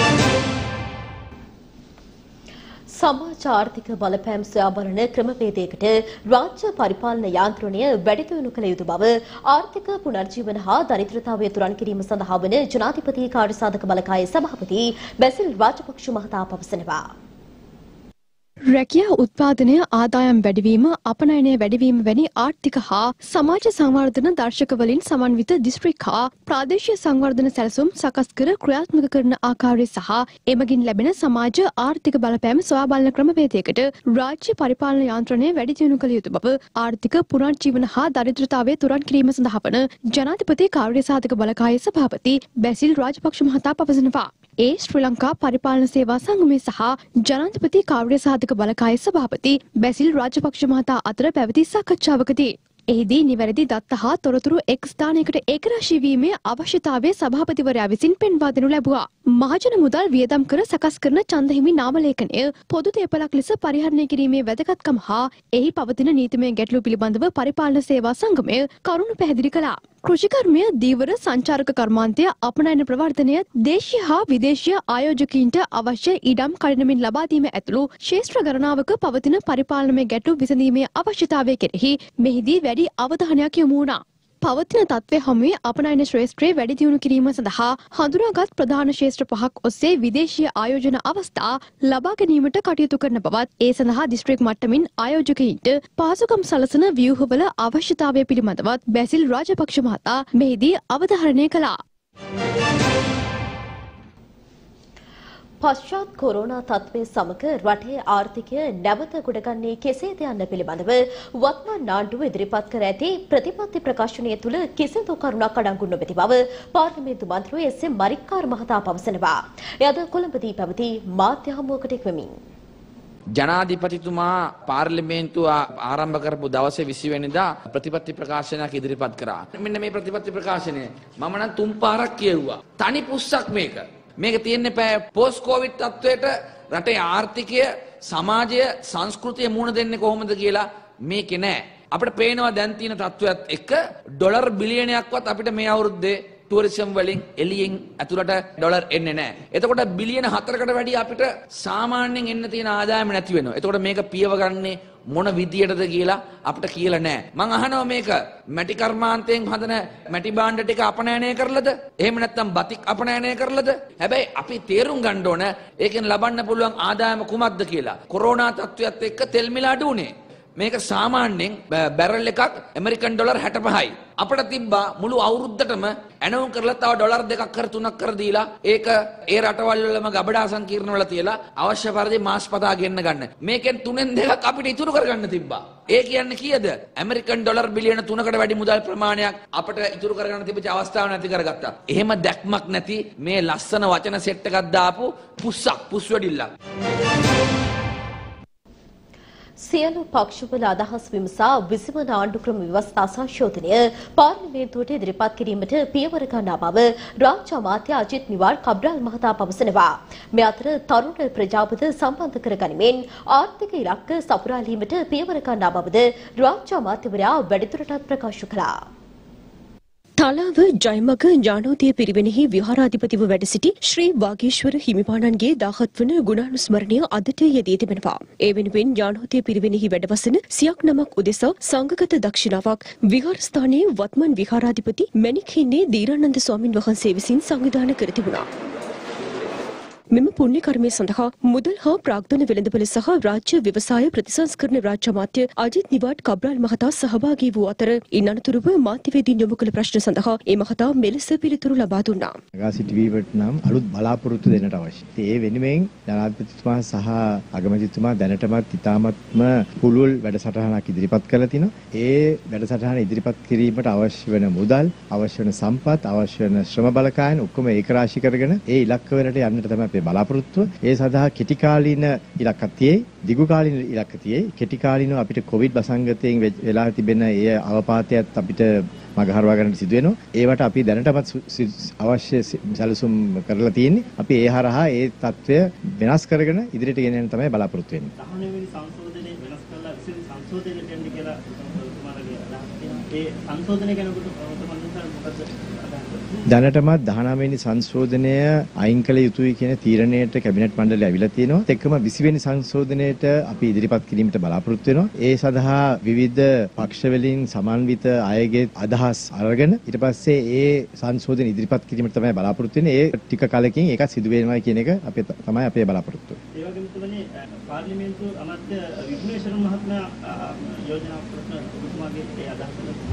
සමාජ ආර්ථික බලපෑම් සොයා බලන ක්‍රමවේදයකට රාජ්‍ය පරිපාලන යාන්ත්‍රණය වැඩි දියුණු කළ යුතු බව ආර්ථික පුනර්ජීවන හා දරිද්‍රතාවය තුරන් කිරීම සඳහා වන ජනාධිපති කාර්යසාධක බලකායේ සභාපති බැසිල් රාජපක්ෂ මහතා පවසනවා. රැකියා උත්පාදනය ආදායම් වැඩිවීම අපනයනය වැඩිවීම වැනි ආර්ථික හා සමාජ සංවර්ධන දර්ශකවලින් සමන්විත දිස්ත්‍රික් හා ප්‍රාදේශීය සංවර්ධන සැලසුම් සකස් කර ක්‍රියාත්මක කරන ආකාරය සහ එමගින් ලැබෙන සමාජ ආර්ථික බලපෑම සොයා බලන ක්‍රමවේදයකට රාජ්‍ය පරිපාලන යාන්ත්‍රණය වැඩි දියුණු කළ යුතු බව ආර්ථික පුනර්ජීවන හා දරිද්‍රතාවය තුරන් කිරීම සඳහා වන ජනාධිපති කාර්යසාධක බලකායේ සභාපති බැසිල් රාජපක්ෂ මහතා පවසනවා. ඒ ශ්‍රී ලංකා පරිපාලන සේවා සංගමය සහ ජනාධිපති කාර්යසාධක බලකායේ සභාපති බැසිල් රාජපක්ෂ මහතා අතර පැවති සාකච්ඡාවකදී එහිදී නිවැරදි දත්ත හා තොරතුරු එක් ස්ථානයකට ඒකරාශී වීමේ අවශ්‍යතාවය සභාපතිවරයා විසින් පෙන්වා දෙනු ලැබුවා. මහජන මුදල් වියදම් කර සකස් කරන ඡන්දහිමි නාමලේඛනය පොදු දේපලක් ලෙස පරිහරණය කිරීමේ වැදගත්කම හා එහි පවතින නීතිමය ගැටලු පිළිබඳව පරිපාලන සේවා සංගමය කරුණු පැහැදිලි කළා. කෘෂිකර්මය දීවර සංචාරක කර්මාන්තය අපනයන ප්‍රවර්ධනය දේශීය හා විදේශීය ආයෝජකයින්ට අවශ්‍ය ඉඩම් කඩනමින් ලබා දීම ඇතුළු ශේෂ්ත්‍ර ගණනාවක පවතින පරිපාලනමය ගැටලු විසඳීමේ අවශ්‍යතාවය කෙරෙහි මෙහිදී වැඩි අවධානයක් යොමු වුණා. පවතින තත්ත්වය හමුවේ අපනයන ශ්‍රේෂ්ත්‍රය වැඩි දියුණු කිරීම සඳහා හඳුනාගත් ප්‍රධාන ශ්‍රේෂ්ඨ පහක් ඔස්සේ විදේශීය ආයෝජන අවස්ථා ලබා ගැනීමට කටයුතු කරන බවත් ඒ සඳහා දිස්ත්‍රික් මට්ටමින් ආයෝජකයින්ට පහසුකම් සලසන ව්‍යුහවල අවශ්‍යතාවය පිළිබඳවත් බැසිල් රාජපක්ෂ මහතා මෙහිදී අවධාරණය කළා. පශ්චාත් කොරෝනා තත්ත්වය සමග රටේ ආර්ථිකය නැවත ගොඩගන්නේ කෙසේද යන්න පිළිබඳව වත්මන් ආණ්ඩුව ඉදිරිපත් කර ඇති ප්‍රතිපත්ති ප්‍රකාශනය තුළ කිසිදු කරුණක් අඩංගු නොමැති බව පාර්ලිමේන්තු මන්ත්‍රී එස් එම් මරික්කාර් මහතා පවසනවා. එයද කොළඹදී පැවති මාධ්‍ය හමුවකට එක්වමින් ජනාධිපතිතුමා පාර්ලිමේන්තුව ආරම්භ කරපු දවසේ විසි වෙනිදා ප්‍රතිපත්ති ප්‍රකාශනයක් ඉදිරිපත් කරා. මෙන්න මේ ප්‍රතිපත්ති ප්‍රකාශනය මම නම් තුන් පාරක් කියුවා. තනි පුස්සක් මේක. මේක තියෙන්නේ පෑ පෝස්ට් කොවිඩ් තත්වයට රටේ ආර්ථිකය, සමාජය, සංස්කෘතිය මුහුණ දෙන්නේ කොහොමද කියලා මේකේ නෑ. අපිට පේනවා දැන් තියෙන තත්වයක් එක්ක ඩොලර් බිලියනයක්වත් අපිට මේ අවුරුද්දේ ටුවරිසම් වලින් එළියෙන් ඇතුළට ඩොලර් එන්නේ නැහැ. එතකොට බිලියන හතරකට වැඩි අපිට සාමාන්‍යයෙන් එන්න තියෙන ආදායම නැති වෙනවා. එතකොට මේක පියව ගන්නේ මොන විදියටද කියලා අපිට කියලා නැහැ. මං අහනවා මේක මැටි කර්මාන්තයෙන් හදන මැටි භාණ්ඩ ටික අපනයනය කරලාද? එහෙම නැත්නම් බතික් අපනයනය කරලාද? හැබැයි අපි තේරුම් ගන්න ඕන ඒකෙන් ලබන්න පුළුවන් ආදායම කුමක්ද කියලා. කොරෝනා තත්ත්වයට එක්ක තෙල් මිල අඩු වුණේ. මේක සාමාන්‍යයෙන් බැරල් එකක් ඇමරිකන් ඩොලර් හැටපහයි. අපිට තිබ්බා මුළු අවුරුද්දටම ඇනවුම් කරලා තව ඩොලර් දෙකක් කර තුනක් කර දීලා ඒක ඒ රටවල් වලම ගබඩා සංකීර්ණ වල තියලා අවශ්‍ය පරිදි මාස්පතා ගෙන්න ගන්න. මේකෙන් තුනෙන් දෙකක් අපිට ඉතුරු කරගන්න තිබ්බා. ඒ කියන්නේ කීයද? ඇමරිකන් ඩොලර් බිලියන තුනකට වැඩි මුදල් ප්‍රමාණයක් අපිට ඉතුරු කරගන්න තිබිච්ච අවස්ථාව නැති කරගත්තා. එහෙම දැක්මක් නැති මේ ලස්සන වචන සෙට් එකක් දාපු පුස්සක් පුස් වැඩිල්ලක්. සියලු පක්ෂවල අදහස් විමසා විසිවන ආණ්ඩු ක්‍රම ව්‍යවස්ථා සංශෝධනය පාර්ලිමේන්තුවට ඉදිරිපත් කිරීමට පියවර ගන්නා බව රාජ්‍ය අමාත්‍ය අජිත් නිවාඩ් කබ්‍රාල් මහතා පවසනවා. මේ අතර තරුණ ප්‍රජාපත සම්බන්ධ කර ගනිමින් ආර්ථික ඉලක්ක සපුරාලීමට පියවර ගන්නා බවද රාජ්‍ය අමාත්‍යවරයා වැඩිදුරටත් ප්‍රකාශ කළා. තලාව ජයමග ඥානෝදය පිරිවෙනෙහි විහාරාධිපතිව වැඩ සිටි ශ්‍රී වාගීශ්වර හිමිපාණන්ගේ දාහත් වන ගුණානුස්මරණය අදට යෙදී තිබෙනවා. ඒ වෙනුවෙන් ඥානෝදය පිරිවෙනෙහි වැඩවසන සියක් නමක් උදෙසා සංඝගත දක්ෂිනාවක් විහාරස්ථානයේ වත්මන් විහාරාධිපති මැණික්හින්නේ දීරානන්ද ස්වාමින් වහන්සේ විසින් සංවිධානය කර තිබුණා. මෙම පුණ්‍ය කර්මය සඳහා මුදල් හා ප්‍රාග්ධන වෙළඳපොළ සහ රාජ්‍ය ව්‍යවසාය ප්‍රතිසංස්කරණ රාජ්‍ය අමාත්‍ය අජිත් නිවාඩ් කබ්‍රාල් මහතා සහභාගී වූ අතර ඉන් අනතුරුව මාධ්‍යවේදීන් යොමු කළ ප්‍රශ්න සඳහා ඒ මහතා මෙලෙස පිළිතුරු ලබා දුන්නා. නගා සිටුවීමට නම් අලුත් බලාපොරොත්තු දෙන්නට අවශ්‍යයි. ඒ වෙනුවෙන් ජනාධිපතිතුමා සහ අගමැතිතුමා දැනටමත් ඉතාමත්ම පුළුල් වැඩසටහනක් ඉදිරිපත් කරලා තිනවා. ඒ වැඩසටහන ඉදිරිපත් කිරීමට අවශ්‍ය වෙන මුදල්, අවශ්‍ය වෙන සම්පත්, අවශ්‍ය වෙන ශ්‍රම බලකායන් ඔක්කොම ඒකරාශී කරගෙන ඒ ඉලක්ක වලට යන්නට තමයි බලාපොරොත්තුව. ඒ සඳහා කෙටි කාලීන ඉලක්ක තියෙයි, දිගු කාලීන ඉලක්ක තියෙයි. කෙටි කාලීනව අපිට කොවිඩ් වසංගතයෙන් වෙලා තිබෙන ඒ අවපාතයත් අපිට මගහරවා ගන්නට සිදු වෙනවා. ඒවට අපි දැනටමත් අවශ්‍ය සැලසුම් කරලා තියෙන්නේ. අපි ඒ හරහා ඒ තත්ත්වය වෙනස් කරගෙන ඉදිරියට ගෙන යන්න තමයි බලාපොරොත්තු වෙන්නේ. දහනවෙනි සංශෝධනයේ වෙනස් කරලා විසින් සංශෝධනයට යන්න කියලා ඔබතුමාලගේ අදහස් තියෙනවා. ඒ සංශෝධනය ගැන ඔබතුමාලා මොකද දැනටමත් දහනවවෙනි සංශෝධනය අයින් කළ යුතුයි කියන තීරණයට කැබිනට් මණ්ඩලය ඇවිල්ලා තියෙනවා. එක්කම විසිවෙනි සංශෝධනයට අපි ඉදිරිපත් කිරීමට බලාපොරොත්තු වෙනවා. ඒ සඳහා විවිධ පක්ෂ වලින් සමන්විත අයගේ අදහස් අරගෙන ඊට පස්සේ ඒ සංශෝධන ඉදිරිපත් කිරීමට තමයි බලාපොරොත්තු වෙන්නේ. ඒ ටික කාලෙකින් ඒක සිදු වෙනවා කියන එක අපේ තමයි අපේ බලාපොරොත්තුව. ඒ වගේම තමයි පාර්ලිමේන්තු අමාත්‍ය විග්නේශ්වර මහත්මයා යෝජනා ප්‍රශ්න ඔබතුමාගේ ඒ අදහස්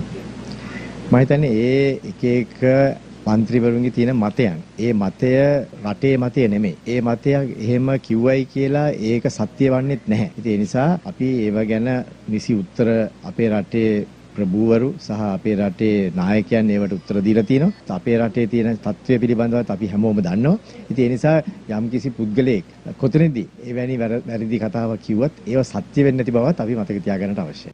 මම හිතන්නේ ඒ එක එක මන්ත්‍රීවරුන්ගේ තියෙන මතයන්. ඒ මතය රටේ මතය නෙමෙයි. ඒ මතය එහෙම කිව්වයි කියලා ඒක සත්‍ය වන්නේත් නැහැ. ඉතින් ඒ නිසා අපි ඒව ගැන නිසි උත්තර අපේ රටේ ප්‍රභූවරු සහ අපේ රටේ නායකයන් ඒවට උත්තර දීලා තිනවා. අපේ රටේ තියෙන තත්ත්වය පිළිබඳව අපි හැමෝම දන්නවා. ඉතින් ඒ නිසා යම්කිසි පුද්ගලයෙක් කොතනදී එවැනි වැරදි කතාවක් කිව්වත් ඒව සත්‍ය වෙන්නේ නැති බවත් අපි මතක තියාගන්නට අවශ්‍යයි.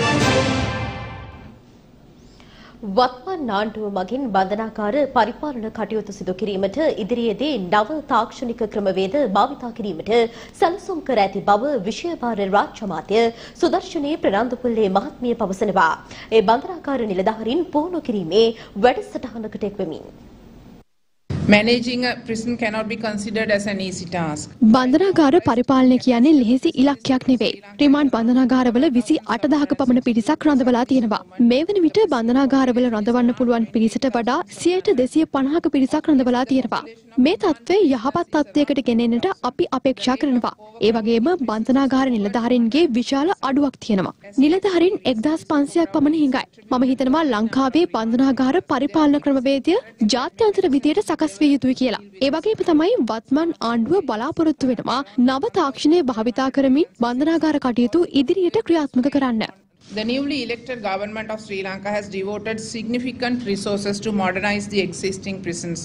වත්මන් ආණ්ඩුව මගින් බන්ධනාකාර පරිපාලන කටයුතු සිදු කිරීමට ඉදිරියේදී නව තාක්ෂණික ක්‍රමවේද භාවිතා කිරීමට සැලසුම් කර ඇති බව විෂය භාර රාජ්‍ය අමාත්‍ය සුදර්ශනී ප්‍රනන්දුපුල්ලේ මහත්මිය පවසනවා. ඒ බන්ධනාකාර නිලධාරීන් පුහුණු කිරීමේ වැඩසටහනකට එක්වෙමින් Managing a prison cannot be considered as an easy task. බන්ධනාගාර පරිපාලනය කියන්නේ ලෙහෙසි ඉලක්කයක් නෙවෙයි. රිමාන්ඩ් බන්ධනාගාරවල විසි අට දහක පමණ පිරිසක් රඳවලා තියෙනවා. මේ වන විට බන්ධනාගාරවල රඳවන්න පුළුවන් පිරිසට වඩා සියයට දෙසිය පනහක පිරිසක් රඳවලා තියෙනවා. මේ තත්ත්වය යහපත් තත්ත්වයකට ගෙනෙන්නට අපි අපේක්ෂා කරනවා. ඒ වගේම බන්ධනාගාර නිලධාරීන්ගේ විශාල අඩුවක් තියෙනවා. නිලධාරීන් එක්දාස් පන්සියයක් පමණ හිඟයි. මම හිතනවා ලංකාවේ බන්ධනාගාර පරිපාලන ක්‍රමවේදය ජාත්‍යන්තර විදියට සකස් විය යුතුයි කියලා. ඒ වගේම තමයි වත්මන් ආණ්ඩුව බලාපොරොත්තු වෙනවා නව තාක්ෂණය භාවිතා කරමින් බන්ධනාගාර කටයුතු ඉදිරියට ක්‍රියාත්මක කරන්න. The newly elected government of Sri Lanka has devoted significant resources to modernize the existing prisons.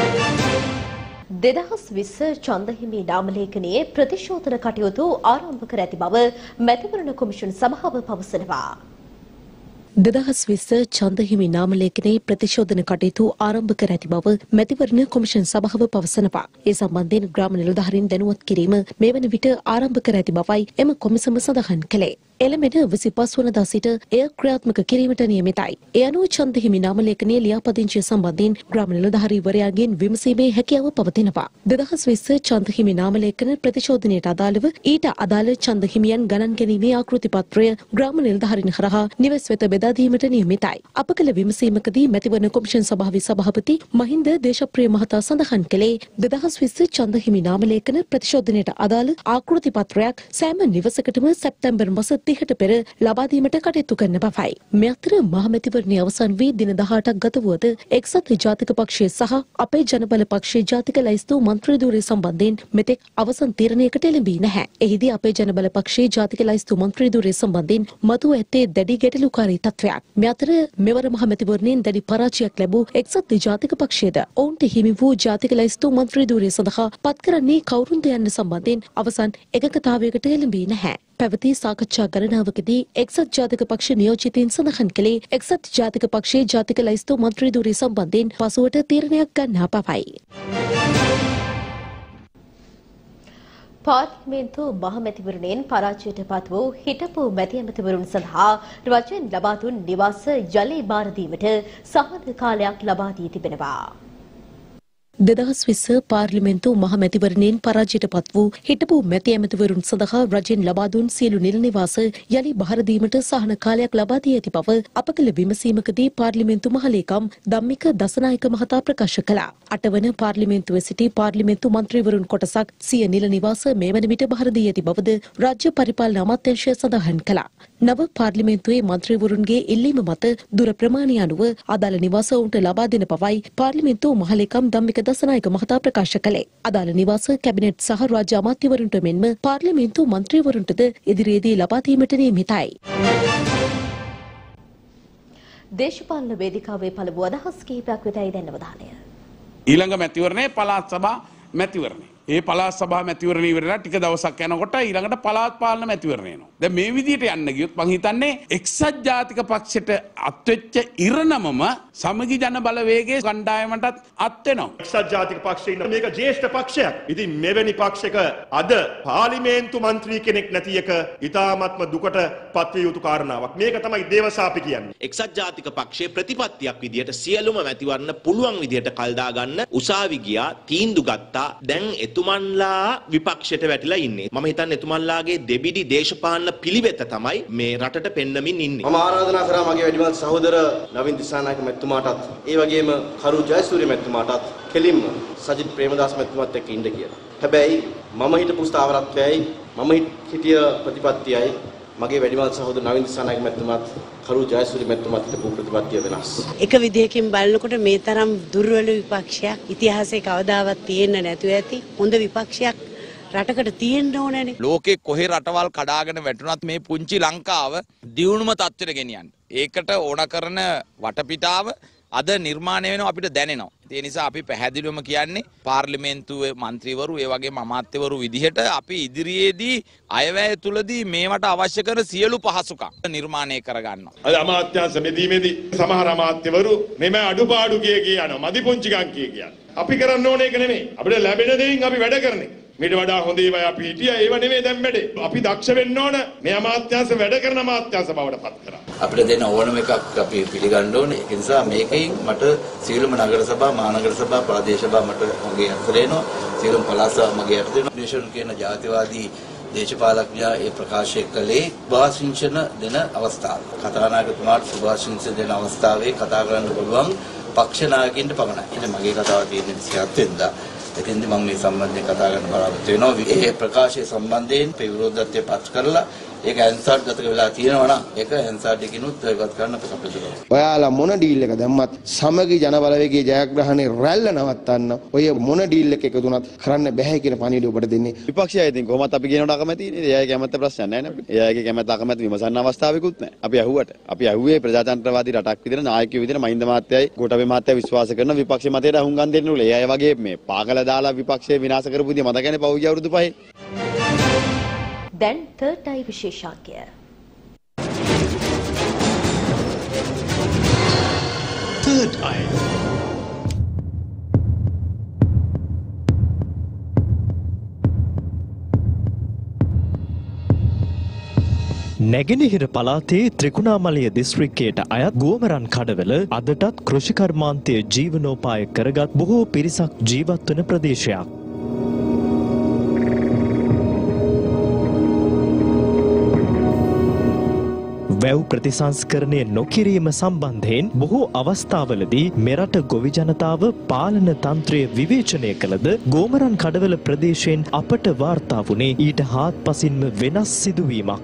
දෙදහස් විස්ස ඡන්දහිමි නාමලේඛනයේ ප්‍රතිශෝධන කටයුතු ආරම්භ කර ඇති බව මැතිවරණ කොමිෂන් සභාව පවසනවා. දෙදහස් විස්ස ඡන්දහිමි නාමලේඛනයේ ප්‍රතිශෝධන කටයුතු ආරම්භ කර ඇති බව මැතිවරණ කොමිෂන් සභාව පවසනවා. ඒ සම්බන්ධයෙන් ග්‍රාම නිලධාරීන් දැනුවත් කිරීම මේ වන විට ආරම්භ කර ඇති බවයි එම කොමිසම සඳහන් කළේ. එළමෙන විසිපස් වනදා සිට එය ක්‍රියාත්මක කිරීමට නියමිතයි. ඒ අනුව ඡන්දහිමි නාමලේඛනයේ ලියාපදිංචිය සම්බන්ධයෙන් ග්‍රාම නිලධාරීවරයාගෙන් විමසීමේ හැකියාව පවතිනවා. දෙදහස් විස්ස ඡන්දහිමි නාමලේඛන ප්‍රතිශෝධනයට අදාළව ඊට අදාළ ඡන්දහිමියන් ගණන් ගැනීමේ ආකෘති පත්‍රය ග්‍රාම නිලධාරීන් හරහා නිවෙස් වෙත බෙදා දීමට නියමිතයි. අප කළ විමසීමකදී මැතිවරණ කොමිෂන් සභාවේ සභාපති මහින්ද දේශප්‍රිය මහතා සඳහන් කළේ දෙදහස් විස්ස ඡන්දහිමි නාමලේඛන ප්‍රතිශෝධනයට අදාළ ආකෘති පත්‍රයක් සෑම නිවසකටම සැප්තැම්බර් මාස තිහට පෙර ලබා දීමට කටයුතු කරන බවයි. මේ අතර මහමැතිවරණය අවසන් වී දින දහඅටක් ගත වුවද එක්සත් ජාතික පක්ෂය සහ අපේ ජනබල පක්ෂයේ ජාතික ලැයිස්තු මන්ත්‍රී ධූරය සම්බන්ධයෙන් මෙතෙක් අවසන් තීරණයකට එළඹී නැහැ. එහිදී අපේ ජනබල පක්ෂයේ ජාතික ලැයිස්තු මන්ත්‍රී ධූරය සම්බන්ධයෙන් මතුව ඇත්තේ දැඩි ගැටලුකාරී තත්ත්වයක්. මේ අතර මෙවර මහමැතිවරණයෙන් දැඩි පරාජයක් ලැබූ එක්සත් ජාතික පක්ෂයද ඔවුන්ට හිමි වූ ජාතික ලැයිස්තු මන්ත්‍රී ධූරය සඳහා පත් කරන්නේ කවුරුන්ද යන්න සම්බන්ධයෙන් අවසන් එකඟතාවයකට එළඹී නැහැ. පැවති සාකච්ඡා ගණනාවකදී එක්සත් ජාතික පක්ෂ නියෝජිතයින් සඳහන් කළේ එක්සත් ජාතික පක්ෂයේ ජාතික ලැයිස්තු මන්ත්‍රී ධූරය සම්බන්ධයෙන් පසුවට තීරණයක් ගන්නා බවයි. පාර්ලිමේන්තු මහමැතිවරණයෙන් පරාජයට පත් වූ හිටපු මැති ඇමතිවරුන් සඳහා රජයෙන් ලබා දුන් නිවාස ජලය බාර දීමට සහන කාලයක් ලබා දී තිබෙනවා. දෙදහස් විස්ස පාර්ලිමේන්තු මහ මැතිවරණයෙන් පරාජයට පත් වූ හිටපු මැති ඇමතිවරුන් සඳහා රජයෙන් ලබා දුන් සියලු නිල නිවාස යලි බහර දීමට සහන කාලයක් ලබා දී ඇති බව අප කළ විමසීමකදී පාර්ලිමේන්තු මහලේකම් ධම්මික දසනායක මහතා ප්‍රකාශ කළා. අටවන පාර්ලිමේන්තුවේ සිටි පාර්ලිමේන්තු මන්ත්‍රීවරුන් කොටසක් සිය නිල නිවාස මේ වන විට බහර දී ඇති බවද රාජ්‍ය පරිපාලන අමාත්‍යාංශය සඳහන් කළා. නව පාර්ලිමේන්තුවේ මන්ත්‍රීවරුන්ගේ ඉල්ලීම මත දුර ප්‍රමාණය අනුව අදාළ නිවාස ඔවුන්ට ලබා දෙන බවයි පාර්ලිමේන්තු මහලේකම් ධම්මික දසනායක මහතා ප්‍රකාශ කළේ. අදාළ නිවාස කැබිනට් සහ රාජ්‍ය අමාත්‍යවරුන්ට මෙන්ම පාර්ලිමේන්තු මන්ත්‍රීවරුන්ටද ඉදිරියේදී ලබා දීමට නියමිතයි. දේශපාලන වේදිකාවේ පළමු අදහස් කිහිපයක් වෙතයි දැන් අවධානය. ඊළඟ මැතිවරණයේ පළාත් සභා මැතිවරණය. ඒ පළාත් සභා මැතිවරණය ඉවරලා ටික දවසක් යනකොට ඊළඟට පළාත් පාලන මැතිවරණය එනවා. දැන් මේ විදිහට යන්න ගියොත් මං හිතන්නේ එක්සත් ජාතික පක්ෂයට අත්වෙච්ච ඉරණමම සමගි ජන බලවේගයේ කණ්ඩායමටත් අත් වෙනවා. එක්සත් ජාතික පක්ෂයේ ඉන්න මේක ජ්‍යෙෂ්ඨ පක්ෂයක්. ඉතින් මෙවැනි පක්ෂයක අද පාර්ලිමේන්තු මන්ත්‍රී කෙනෙක් නැති එක ඉතාමත්ම දුකට පත්විය යුතු කාරණාවක්. මේක තමයි දේවසාපි කියන්නේ. එක්සත් ජාතික පක්ෂයේ ප්‍රතිපත්තියක් විදියට සියලුම මැතිවරණ පුළුවන් විදියට කල්දා ගන්න උසාවි ගියා, තීන්දුව ගත්තා. දැන් එතුමන්ලා විපක්ෂයට වැටිලා ඉන්නේ. මම හිතන්නේ එතුමන්ලාගේ දෙබිඩි දේශපාලන පිළිවෙත තමයි මේ රටට පෙන්නමින් ඉන්නේ. මම ආරාධනා කරා මගේ වැඩිමහල් සහෝදර නවින් දිසානායක මැතිතුමාටත් ඒ වගේම කරු ජයසූරිය මැතිතුමාටත් කෙලින්ම සජිත් ප්‍රේමදාස මැතිතුමාත් එක්ක ඉන්න කියලා. හැබැයි මම හිටපු ස්ථාවරත්වයයි මම හිටිය ප්‍රතිපත්තියයි මගේ වැඩිමහල් සහෝදර නවින් දිසානායක මැතිතුමාත් කරු ජයසූරිය මැතිතුමාත් හිටපු ප්‍රතිපත්තිය වෙනස්. එක විදිහකින් බලනකොට මේ තරම් දුර්වල විපක්ෂයක් ඉතිහාසයේ කවදාවත් තියෙන්න නැතුව ඇති හොඳ විපක්ෂයක් රටකට තියෙන්න ඕනනේ. ලෝකේ කොහේ රටවල් කඩාගෙන වැටුණත් මේ පුංචි ලංකාව දියුණුම තත්ත්වයට ගෙනියන්න. ඒකට ඕන කරන වටපිටාව අද නිර්මාණය වෙනවා අපිට දැනෙනවා. ඒ නිසා අපි පැහැදිලිවම කියන්නේ පාර්ලිමේන්තුවේ മന്ത്രിවරු ඒ වගේම අමාත්‍යවරු විදිහට අපි ඉදිරියේදී අයවැය තුලදී මේවට අවශ්‍ය කරන සියලු පහසුකම් නිර්මාණය කරගන්නවා. අද අමාත්‍යාංශ මෙදීමේදී සමහර අමාත්‍යවරු මෙම අඩුපාඩු කිය කිය යනවා. මදි පුංචිකම් කිය කියන්නේ. අපි කරන්න ඕනේ ඒක නෙමෙයි. අපිට ලැබෙන දෙයින් අපි වැඩ කරන්නේ. මීට වඩා හොඳ ඒවා අපි හිටියා. ඒව නෙමෙයි දැන් වැඩේ. අපි දක්ෂ වෙන්න ඕන. මේ අමාත්‍යාංශ වැඩ කරන අමාත්‍යාංශ බවට පත් කරා. අපිට දෙන ඕනම එකක් අපි පිළිගන්න ඕනේ. ඒ නිසා මේකෙන් මට සියලුම නගර සභා, මහනගර සභා, ප්‍රාදේශ සභා මට මගේ අතට එනවා. සියලුම පළාත් සභා මගේ අතට එනවා. දේශන කියන ජාතිවාදී දේශපාලඥයා ඒ ප්‍රකාශය කළේ සුභාශිංසන දෙන අවස්ථාව. කතානායකතුමාට සුභාශිංසන දෙන අවස්ථාවේ කතා කරන්න පුළුවන් පක්ෂ නායකයින්ට පමණයි. ඉතින් මගේ කතාව තියෙන්නේ විසි හත් වෙනිදා. එතෙන්දී මම මේ සම්බන්ධයෙන් කතා කරන්න බලාපොරොත්තු වෙනවා. ඒ ප්‍රකාශය සම්බන්ධයෙන් විරෝධත්වය පත් කරලා ඒක ඇන්සර්ඩ් ගත වෙලා තියෙනවා නම් ඒක ඇන්සර්ඩ් එකකිනුත් ඉවත් කරන්න අපිට පුළුවන්. ඔයාලා මොන ඩීල් එක දැම්මත් සමගි ජනබලවේගයේ ජයග්‍රහණේ රැල්ල නවත්තන්න ඔය මොන ඩීල් එක එකතු වුණත් කරන්න බෑ කියන පණිවිඩය ඔබට දෙන්නේ. විපක්ෂය ඉතින් කොහොමත් අපි කියනකොට අකමැතිනේ. එයාගේ කැමැත්ත ප්‍රශ්නයක් නැහැ නේ. එයාගේ කැමැත්ත අකමැත්ත විමසන්න අවස්ථාවකුත් නැහැ. අපි අහුවට. අපි අහුවේ ප්‍රජාතන්ත්‍රවාදී රටක් විදිහට නායකයෝ විදිහට මහින්ද මහත්තයයි ගෝඨාභය මහත්තයයි විශ්වාස කරන විපක්ෂ මතයට අහුම්කම් දෙන්න ඕනේ. ඒ අය වගේ මේ පාගල දාලා විපක්ෂය විනාශ කරපු විදිහ මතකනේ පහුගිය අවුරුදු පහේ. දැන් third eye විශේෂඥය. Third eye. නැගෙනහිර පළාතේ ත්‍රිකුණාමලය දිස්ත්‍රික්කයට අයත් ගෝමරන් කඩවල අදටත් කෘෂිකර්මාන්තය ජීවනෝපාය කරගත් බොහෝ පිරිසක් ජීවත් වන ප්‍රදේශයක්. වැව් ප්‍රතිසංස්කරණය නොකිරීම සම්බන්ධයෙන් බොහෝ අවස්ථාවලදී මෙරට ගොවි ජනතාව පාලන තන්ත්‍රය විවේචනය කළද ගෝමරන් කඩවල ප්‍රදේශයෙන් අපට වාර්තා වුණේ ඊට හාත්පසින්ම වෙනස් සිදුවීමක්.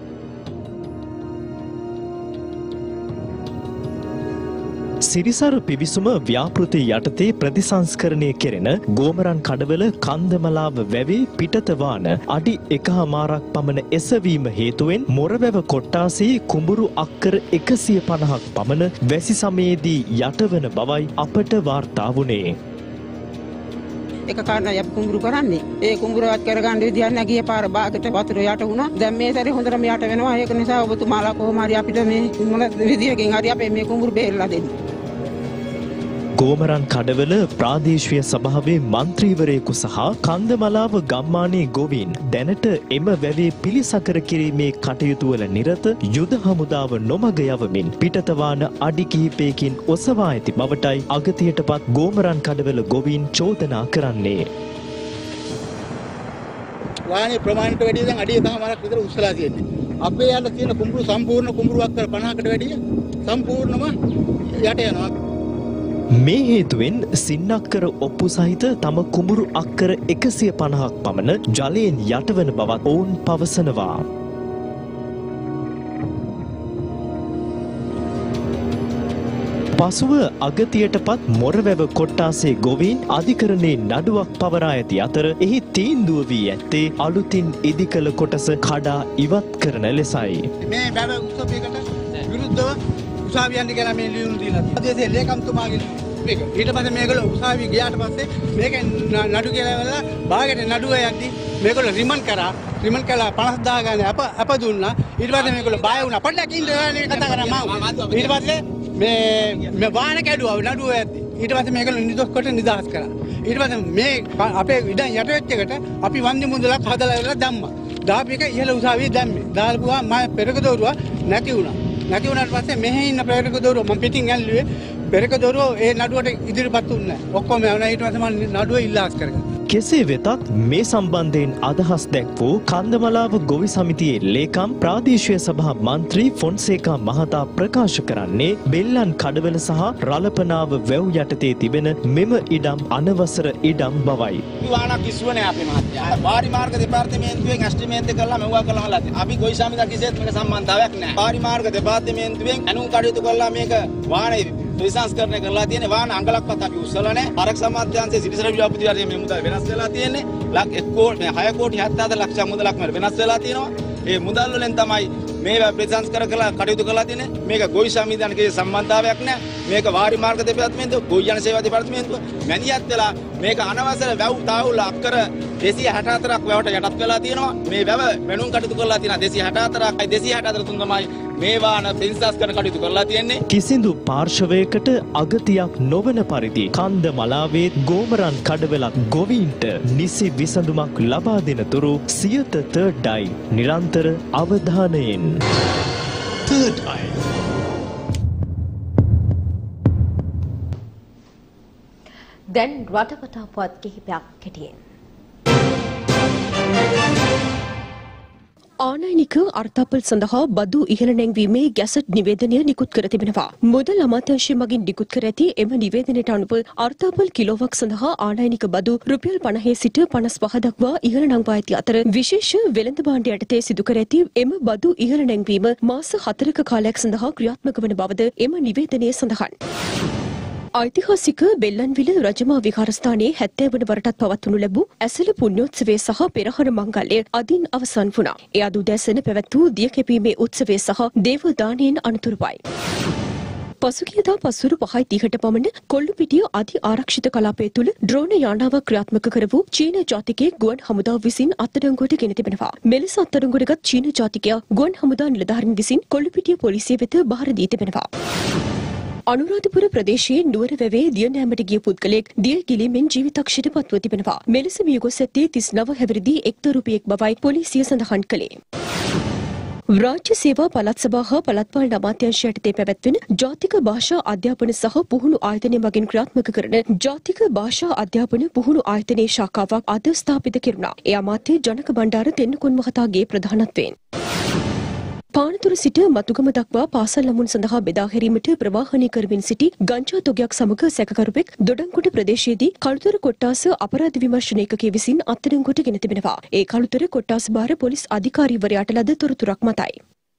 සිරිසර පිවිසුම ව්‍යාපෘති යටතේ ප්‍රතිසංස්කරණය කෙරෙන ගෝමරන් කඩවල කන්දමලාව වැවේ පිටතවාන අඩි එකහමාරක් පමණ එසවීම හේතුවෙන් මොරවැව කොට්ටාසේ කුඹුරු අක්කර එකසිය පනහක් පමණ වැසි සමයේදී යටවන බවයි අපට වාර්තා වුණේ. එක කාරණා අපි කුඹුරු කරන්නේ. ඒ කුඹුරවත් කරගන්න විදියක් නැහැ. ගිය පාර බාගට වතුර යට වුණා. දැන් මේ සැරේ හොඳටම යට වෙනවා. ඒක නිසා ඔබතුමාලා කොහොම හරි අපිට මේ මොන විදියකින් හරි අපේ මේ කුඹුරු බේරලා දෙන්න. ගෝමරන් කඩවල ප්‍රාදේශීය සභාවේ මන්ත්‍රීවරයෙකු සහ කන්දමලාව ගම්මානයේ ගොවීන් දැනට එම වැවේ පිළිසකර කිරීමේ කටයුතු වල නිරත යුද හමුදාව නොමග යවමින් පිටතවාන අඩි කිහිපයකින් ඔසවා ඇති බවටයි අගතියටපත් ගෝමරන් කඩවල ගොවීන් චෝදනා කරන්නේ. වාහනේ ප්‍රමාණයට වැඩිය දැන් අඩි එකමාරක් විතර උස්සලා තියෙන්නේ. අපේ යාල තියෙන කුඹුරු සම්පූර්ණ කුඹුරුවක් කර පනහකට වැඩිය සම්පූර්ණම යට යනවා. මේ හේතුවෙන් සින්නක්කර ඔප්පු සහිත තම කුඹුරු අක්කර එකසිය පනහක් පමණ ජලයෙන් යටවන බවත් ඔවුන් පවසනවා. පසුව අගතියටපත් මොරවැව කොට්ටාසේ ගොවීන් අධිකරණයේ නඩුවක් පවරා ඇති අතර එහි තීන්දුව වී ඇත්තේ අලුතින් ඉදිකළ කොටස කඩා ඉවත් කරන ලෙසයි. මේ වැව උත්සවයකට විරුද්ධව උසාවියන්ට කියලා මේ ලියුම් දීලා තියෙනවා. දේශේ ලේකම්තුමාගේ මේක. ඊට පස්සේ මේගොල්ලෝ උසාවිය ගියාට පස්සේ මේක නඩු කියලා වෙලා බාගෙට නඩුව යද්දි මේගොල්ලෝ රිමන්ඩ් කරා. රිමන්ඩ් කළා පනස් දහස් ගානේ අප අප දුන්නා. ඊට පස්සේ මේගොල්ලෝ බය වුණා. පොඩ්ඩක් ඉන්න කතා කරා මම. ඊට පස්සේ මේ මේ වාහන කැඩුවා නඩුව යද්දි. ඊට පස්සේ මේගොල්ලෝ නිදොස් කොට නිදහස් කරා. ඊට පස්සේ මේ අපේ ඉඩම් යට වෙච්ච එකට අපි වන්දි මුදලක් හදලා ඉවරලා දැම්මා. දාපු එක ඉහළ උසාවියේ දැම්මේ. දාල්පුවා මම පෙරක දෝරුවා නැති වුණා. නැති වුණාට පස්සේ මෙහි ඉන්න පෙරක දෝරුව මම පිටින් ඇල්ලුවේ පෙරක දෝරුව ඒ නඩුවට ඉදිරිපත් වුණේ නැහැ. ඔක්කොම යවුණා. ඊට පස්සේ මම නඩුව ඉල්ලාස් කරගත්තා. කෙසේ වෙතත් මේ සම්බන්ධයෙන් අදහස් දැක් වූ කන්දමලාව ගොවි සමිතියේ ලේකම් ප්‍රාදේශීය සභා මන්ත්‍රී ෆොන්සේකා මහතා ප්‍රකාශ කරන්නේ බෙල්ලන් කඩවල සහ රලපනාව වැව් යටතේ තිබෙන මෙම ඉඩම් අනවසර ඉඩම් බවයි. වාහනක් කිස්සුවනේ අපේ මහත්තයා. වාරි මාර්ග දෙපාර්තමේන්තුවෙන් ඇස්ටිමේට් එක කළා මෙවුවා කළා හලා තියෙනවා. අපි ගොවි සමිතිය කිසිත් මේක සම්බන්ධතාවයක් නැහැ. වාරි මාර්ග දෙපාර්තමේන්තුවෙන් අනුන් කටයුතු කළා මේක වාහනේ ප්‍රතිසංස්කරණය කරලා තියෙන්නේ. වාහන අංගලක්වත් අපි උස්සලා නැහැ. පරක් සමාජ්‍යාංශයේ සිරිසර ව්‍යාපෘතිවාදී මේ මුදල් වෙනස් වෙලා තියෙන්නේ. ලක් එක කෝටි හය කෝටි හැත්තෑ හතර ලක්ෂ මුදලක් වෙනස් වෙලා තියෙනවා. ඒ මුදල් වලින් තමයි මේ ප්‍රතිසංස්කර කළා කටයුතු කරලා තියෙන්නේ. මේක ගොවි සමිතියන්ගේ සම්බන්ධතාවයක් නැහැ. මේක වාරි මාර්ග දෙපාර්තමේන්තුව, ගොවි ජන සේවා දෙපාර්තමේන්තුව මැනියත් වෙලා මේක අනවසර වැව් තාවුල අක්කර දෙසිය හැට හතරක් වැවට යටත් වෙලා තියෙනවා. මේ වැව වෙනුම් කටයුතු කරලා තියෙනවා දෙසිය හැට හතරයි දෙසිය හැට හතර තුන තමයි මේ වාහන සෙන්සස් කරන කටයුතු කරලා තියෙන්නේ. කිසිදු පාර්ශවයකට අගතියක් නොවන පරිදි කන්ද මලාවේ ගෝමරන් කඩවලක් ගොවීන්ට නිසි විසඳුමක් ලබා දෙන තුරු සියත තර්ඩ් අයි නිරන්තර අවධානයෙන්. තර්ඩ් අයි දැන් රටවටා පුවත් කිහිපයක් කෙටියෙන්. ආනයනික අර්ථපල් සඳහා බදු ඉහළ නැංවීමේ ගැසට් නිවේදනය නිකුත් කර තිබෙනවා. මුදල් අමාත්‍යාංශය මගින් නිකුත් කර ඇති එම නිවේදනයට අනුව අර්ථපල් කිලෝවක් සඳහා ආනයනික බදු රුපියල් පනහේ සිට පනස් පහ දක්වා ඉහළ නංවා ඇති අතර විශේෂ වෙළඳ භාණ්ඩ යටතේ සිදු කර ඇති එම බදු ඉහළ නැංවීම මාස හතරක කාලයක් සඳහා ක්‍රියාත්මක වන බවද එම නිවේදනයේ සඳහන්. ඓතිහාසික බෙල්ලන්විල රජමා විහාරස්ථානයේ හැත්තෑ වන වරටත් පවත්වනු ලැබූ ඇසළ පුණ්‍යෝත්සවය සහ පෙරහර මංගල්‍ය අදින් අවසන් වුණා. ඒ අද උදෑසන පැවැත් වූ දිය කැපීමේ උත්සවය සහ දේව දානයෙන් අනතුරුවයි. පසුගියදා පසුරු පහයි තිහට පමණ කොල්ලුපිටිය අධි ආරක්ෂිත කලාපය තුළ ඩ්‍රෝන යානාවක් ක්‍රියාත්මක කර වූ චීන ජාතිකයෙක් ගුවන් හමුදාව විසින් අත්අඩංගුවට ගෙන තිබෙනවා. මෙලෙස අත්අඩංගුවටගත් චීන ජාතිකයා ගුවන් හමුදා නිලධාරීන් විසින් කොල්ලුපිටිය පොලිසිය වෙත බාර දී තිබෙනවා. අනුරාධපුර ප්‍රදේශයේ නුවර වැවේ දිය නෑමට ගිය පුද්ගලයෙක් දිය ගිලීමෙන් ජීවිතක්ෂයට පත්ව තිබෙනවා. මෙලෙස මියගොස් ඇත්තේ තිස් නව හැවිරිදි එක් දරුපියෙක් බවයි පොලිසිය සඳහන් කළේ. රාජ්‍ය සේවා පළාත් සභා හා පළාත් පාලන අමාත්‍යාංශය යටතේ පැවැත්වෙන ජාතික භාෂා අධ්‍යාපන සහ පුහුණු ආයතනය මගින් ක්‍රියාත්මක කරන ජාතික භාෂා අධ්‍යාපන පුහුණු ආයතනයේ ශාඛාවක් අද ස්ථාපිත කෙරුණා. ඒ අමාත්‍ය ජනක බණ්ඩාර තෙන්නකෝන් මහතාගේ ප්‍රධානත්වයෙන්. පානතුර සිට මතුගම දක්වා පාසල් ළමුන් සඳහා බෙදා හැරීමට ප්‍රවාහනය කරමින් සිටි ගංජා තොගයක් සමග සැකකරුවෙක් දොඩන්කොට ප්‍රදේශයේදී කළුතර කොට්ටාස අපරාධ විමර්ශන ඒකකයේ විසින් අත්අඩංගුවට ගෙන තිබෙනවා. ඒ කළුතර කොට්ටාස භාර පොලිස් අධිකාරීවරයාට ලද තොරතුරක් මතයි.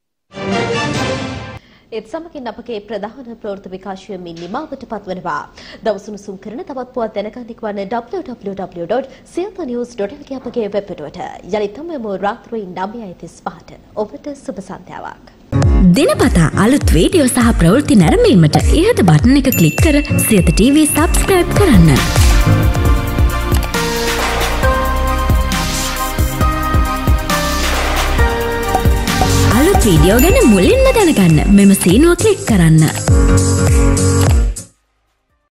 ඒත් සමගින් අපගේ ප්‍රධාන ප්‍රවෘත්ති විකාශය මින් නිමාවට පත්වනවා. දවසුණුසුම් කරන තවත් පුවත් දැනගන්නෙක් වන W W W dot Siyatha news dot L K අපගේ වෙබ් පිටුවට. යලිත් මෙම රාත්‍රී නවයයි තිස් පහට ඔබට සුබ සන්ධ්‍යාවක්. දිනපතා අලුත් වීඩියෝ සහ ප්‍රවෘත්ති නැරඹීමට ඉහත බටන් එක ක්ලික් කර සියත ටීවී සබ්ස්ක්‍රයිබ් කරන්න. වීඩියෝ ගැන මුලින්ම දැනගන්න මෙම සීනුව ක්ලික් කරන්න.